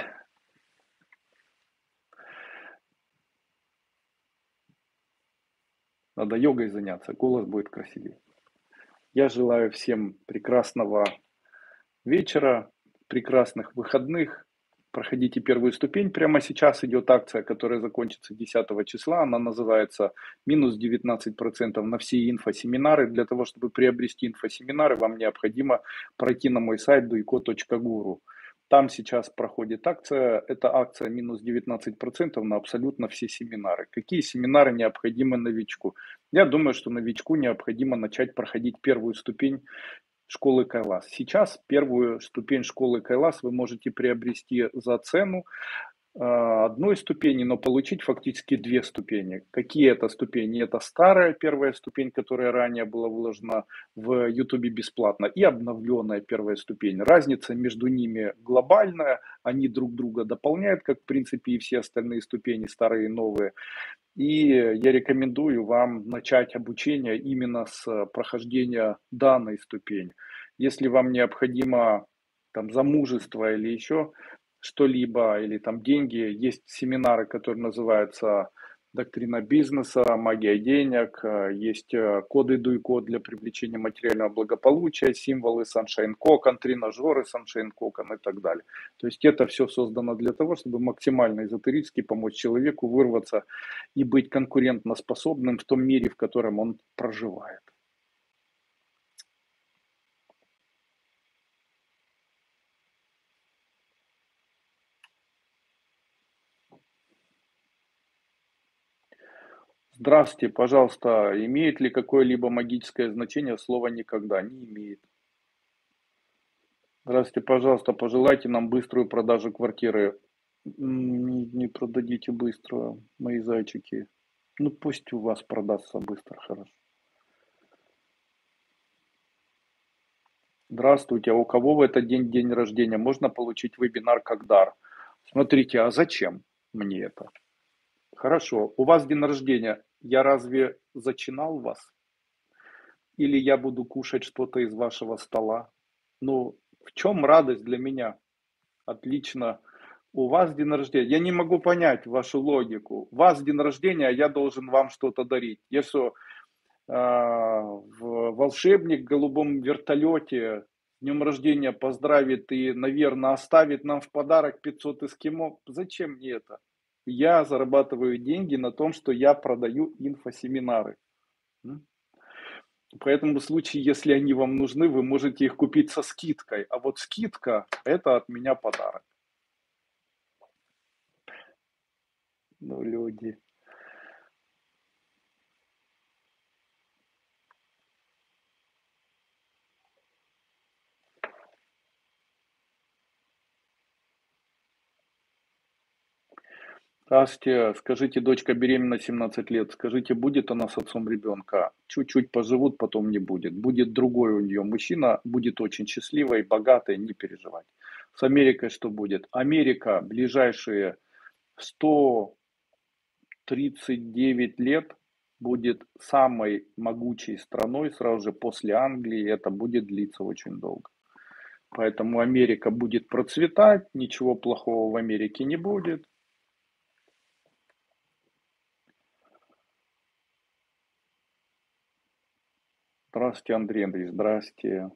надо йогой заняться, голос будет красивее. Я желаю всем прекрасного вечера, прекрасных выходных. Проходите первую ступень. Прямо сейчас идет акция, которая закончится десятого числа. Она называется минус девятнадцать процентов на все инфосеминары. Для того, чтобы приобрести инфосеминары, вам необходимо пройти на мой сайт дуйко точка гуру. Там сейчас проходит акция. Это акция минус девятнадцать процентов на абсолютно все семинары. Какие семинары необходимы новичку? Я думаю, что новичку необходимо начать проходить первую ступень школы Кайлас. Сейчас первую ступень школы Кайлас вы можете приобрести за цену а, одной ступени, но получить фактически две ступени. Какие это ступени? Это старая первая ступень, которая ранее была выложена в YouTube бесплатно, и обновленная первая ступень. Разница между ними глобальная, они друг друга дополняют, как в принципе и все остальные ступени, старые и новые. И я рекомендую вам начать обучение именно с прохождения данной ступени. Если вам необходимо там замужество или еще что-либо или там деньги. Есть семинары, которые называются «Доктрина бизнеса», «Магия денег», э, есть э, коды Дуйко для привлечения материального благополучия, символы Sunshine Cocoon, тренажеры Sunshine Cocoon и так далее. То есть это все создано для того, чтобы максимально эзотерически помочь человеку вырваться и быть конкурентоспособным в том мире, в котором он проживает. Здравствуйте, пожалуйста, имеет ли какое-либо магическое значение слово «никогда»? Не имеет. Здравствуйте, пожалуйста, пожелайте нам быструю продажу квартиры. М, Не, не продадите быстро, мои зайчики. Ну пусть у вас продастся быстро, хорошо. Здравствуйте, а у кого в этот день день рождения? Можно получить вебинар как дар? Смотрите, а зачем мне это? Хорошо, у вас день рождения. Я разве зачинал вас? Или я буду кушать что-то из вашего стола? Ну, в чем радость для меня? Отлично. У вас день рождения. Я не могу понять вашу логику. У вас день рождения, а я должен вам что-то дарить. Я что, а, в волшебник в голубом вертолете с днем рождения поздравит и, наверное, оставит нам в подарок пятьсот эскимо? Зачем мне это? Я зарабатываю деньги на том, что я продаю инфосеминары. М? Поэтому в случае, если они вам нужны, вы можете их купить со скидкой. А вот скидка– это от меня подарок. Ну, люди. Здравствуйте, скажите, дочка беременна семнадцать лет, скажите, будет она с отцом ребенка? Чуть-чуть поживут, потом не будет. Будет другой у нее мужчина, будет очень счастливой, богатой, не переживать. С Америкой что будет? Америка ближайшие сто тридцать девять лет будет самой могучей страной сразу же после Англии. Это будет длиться очень долго. Поэтому Америка будет процветать, ничего плохого в Америке не будет. Здравствуйте, Андрей Андреевич, здравствуйте.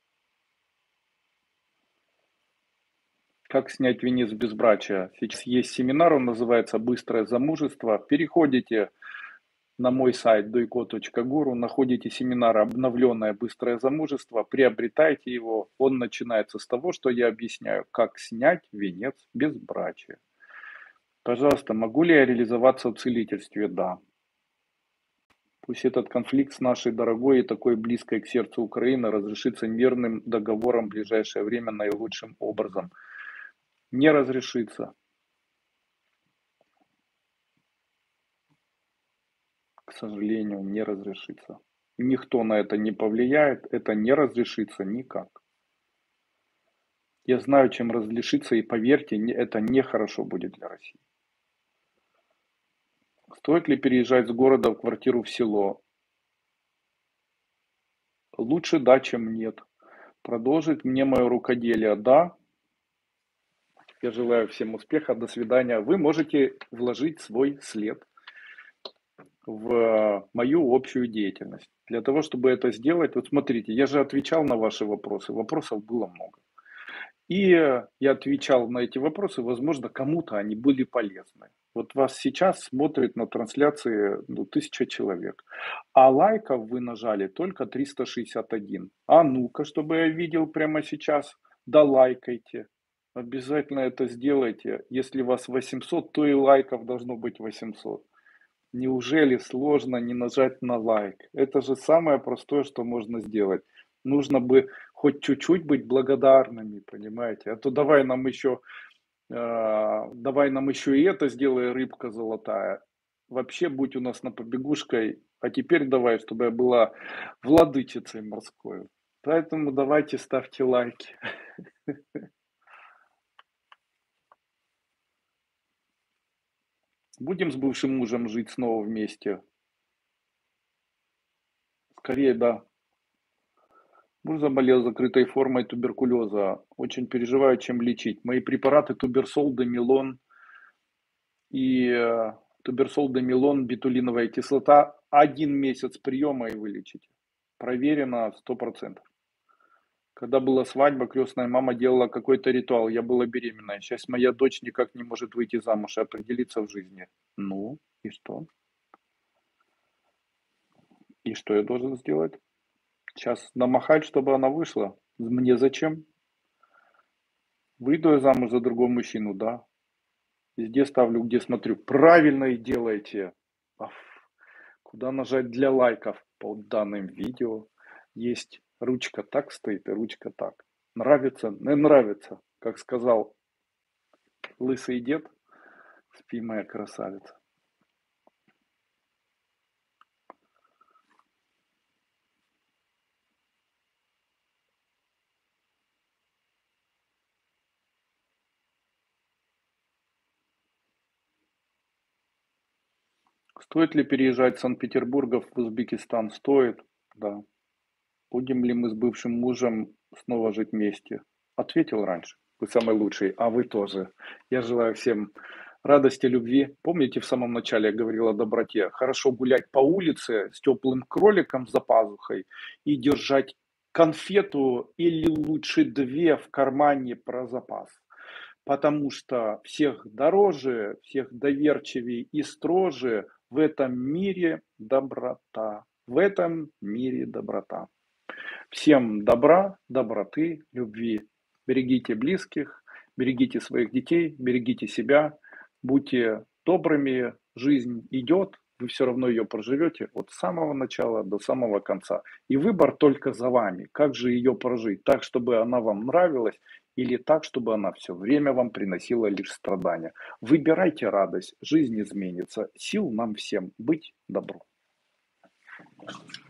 Как снять венец безбрачия? Сейчас есть семинар, он называется «Быстрое замужество». Переходите на мой сайт дойко точка гуру, находите семинар «Обновленное быстрое замужество», приобретайте его. Он начинается с того, что я объясняю, как снять венец безбрачия. Пожалуйста, могу ли я реализоваться в целительстве? Да. Пусть этот конфликт с нашей дорогой и такой близкой к сердцу Украины разрешится мирным договором в ближайшее время наилучшим образом. Не разрешится. К сожалению, не разрешится. Никто на это не повлияет, это не разрешится никак. Я знаю, чем разрешится, и поверьте, это нехорошо будет для России. Стоит ли переезжать с города в квартиру в село? Лучше да, чем нет. Продолжить мне мое рукоделие? Да. Я желаю всем успеха, до свидания. Вы можете вложить свой след в мою общую деятельность. Для того, чтобы это сделать, вот смотрите, я же отвечал на ваши вопросы, вопросов было много. И я отвечал на эти вопросы, возможно, кому-то они были полезны. Вот вас сейчас смотрит на трансляции ну, тысяча человек, а лайков вы нажали только триста шестьдесят один. А ну-ка, чтобы я видел прямо сейчас, да лайкайте. Обязательно это сделайте. Если вас восемьсот, то и лайков должно быть восемьсот. Неужели сложно не нажать на лайк? Это же самое простое, что можно сделать. Нужно бы хоть чуть-чуть быть благодарными, понимаете? А то давай нам еще, э, давай нам еще и это сделай, рыбка золотая. Вообще будь у нас на побегушкой, а теперь давай, чтобы я была владычицей морской. Поэтому давайте ставьте лайки. Будем с бывшим мужем жить снова вместе? Скорее, да. Муж заболел закрытой формой туберкулеза. Очень переживаю, чем лечить. Мои препараты Туберсол, Демилон и э, Туберсол, Демилон, бетулиновая кислота. Один месяц приема и вылечите. Проверено сто процентов. Когда была свадьба, крестная мама делала какой-то ритуал. Я была беременная. Сейчас моя дочь никак не может выйти замуж и определиться в жизни. Ну, и что? И что я должен сделать? Сейчас намахать, чтобы она вышла? Мне зачем? Выйду я замуж за другого мужчину, да. Везде ставлю, где смотрю. Правильно и делаете. Аф. Куда нажать для лайков под данным видео? Есть ручка так стоит и ручка так. Нравится? Не нравится. Как сказал лысый дед, спи, моя красавица. Стоит ли переезжать с Санкт-Петербурга в Узбекистан? Стоит, да. Будем ли мы с бывшим мужем снова жить вместе? Ответил раньше. Вы самый лучший, а вы тоже. Я желаю всем радости, любви. Помните, в самом начале я говорил о доброте? Хорошо гулять по улице с теплым кроликом за пазухой и держать конфету или лучше две в кармане про запас. Потому что всех дороже, всех доверчивее и строже в этом мире доброта. В этом мире доброта. Всем добра, доброты, любви. Берегите близких, берегите своих детей, берегите себя, будьте добрыми, жизнь идет, вы все равно ее проживете от самого начала до самого конца. И выбор только за вами, как же ее прожить, так, чтобы она вам нравилась, или так, чтобы она все время вам приносила лишь страдания. Выбирайте радость, жизнь изменится, сил нам всем быть добру.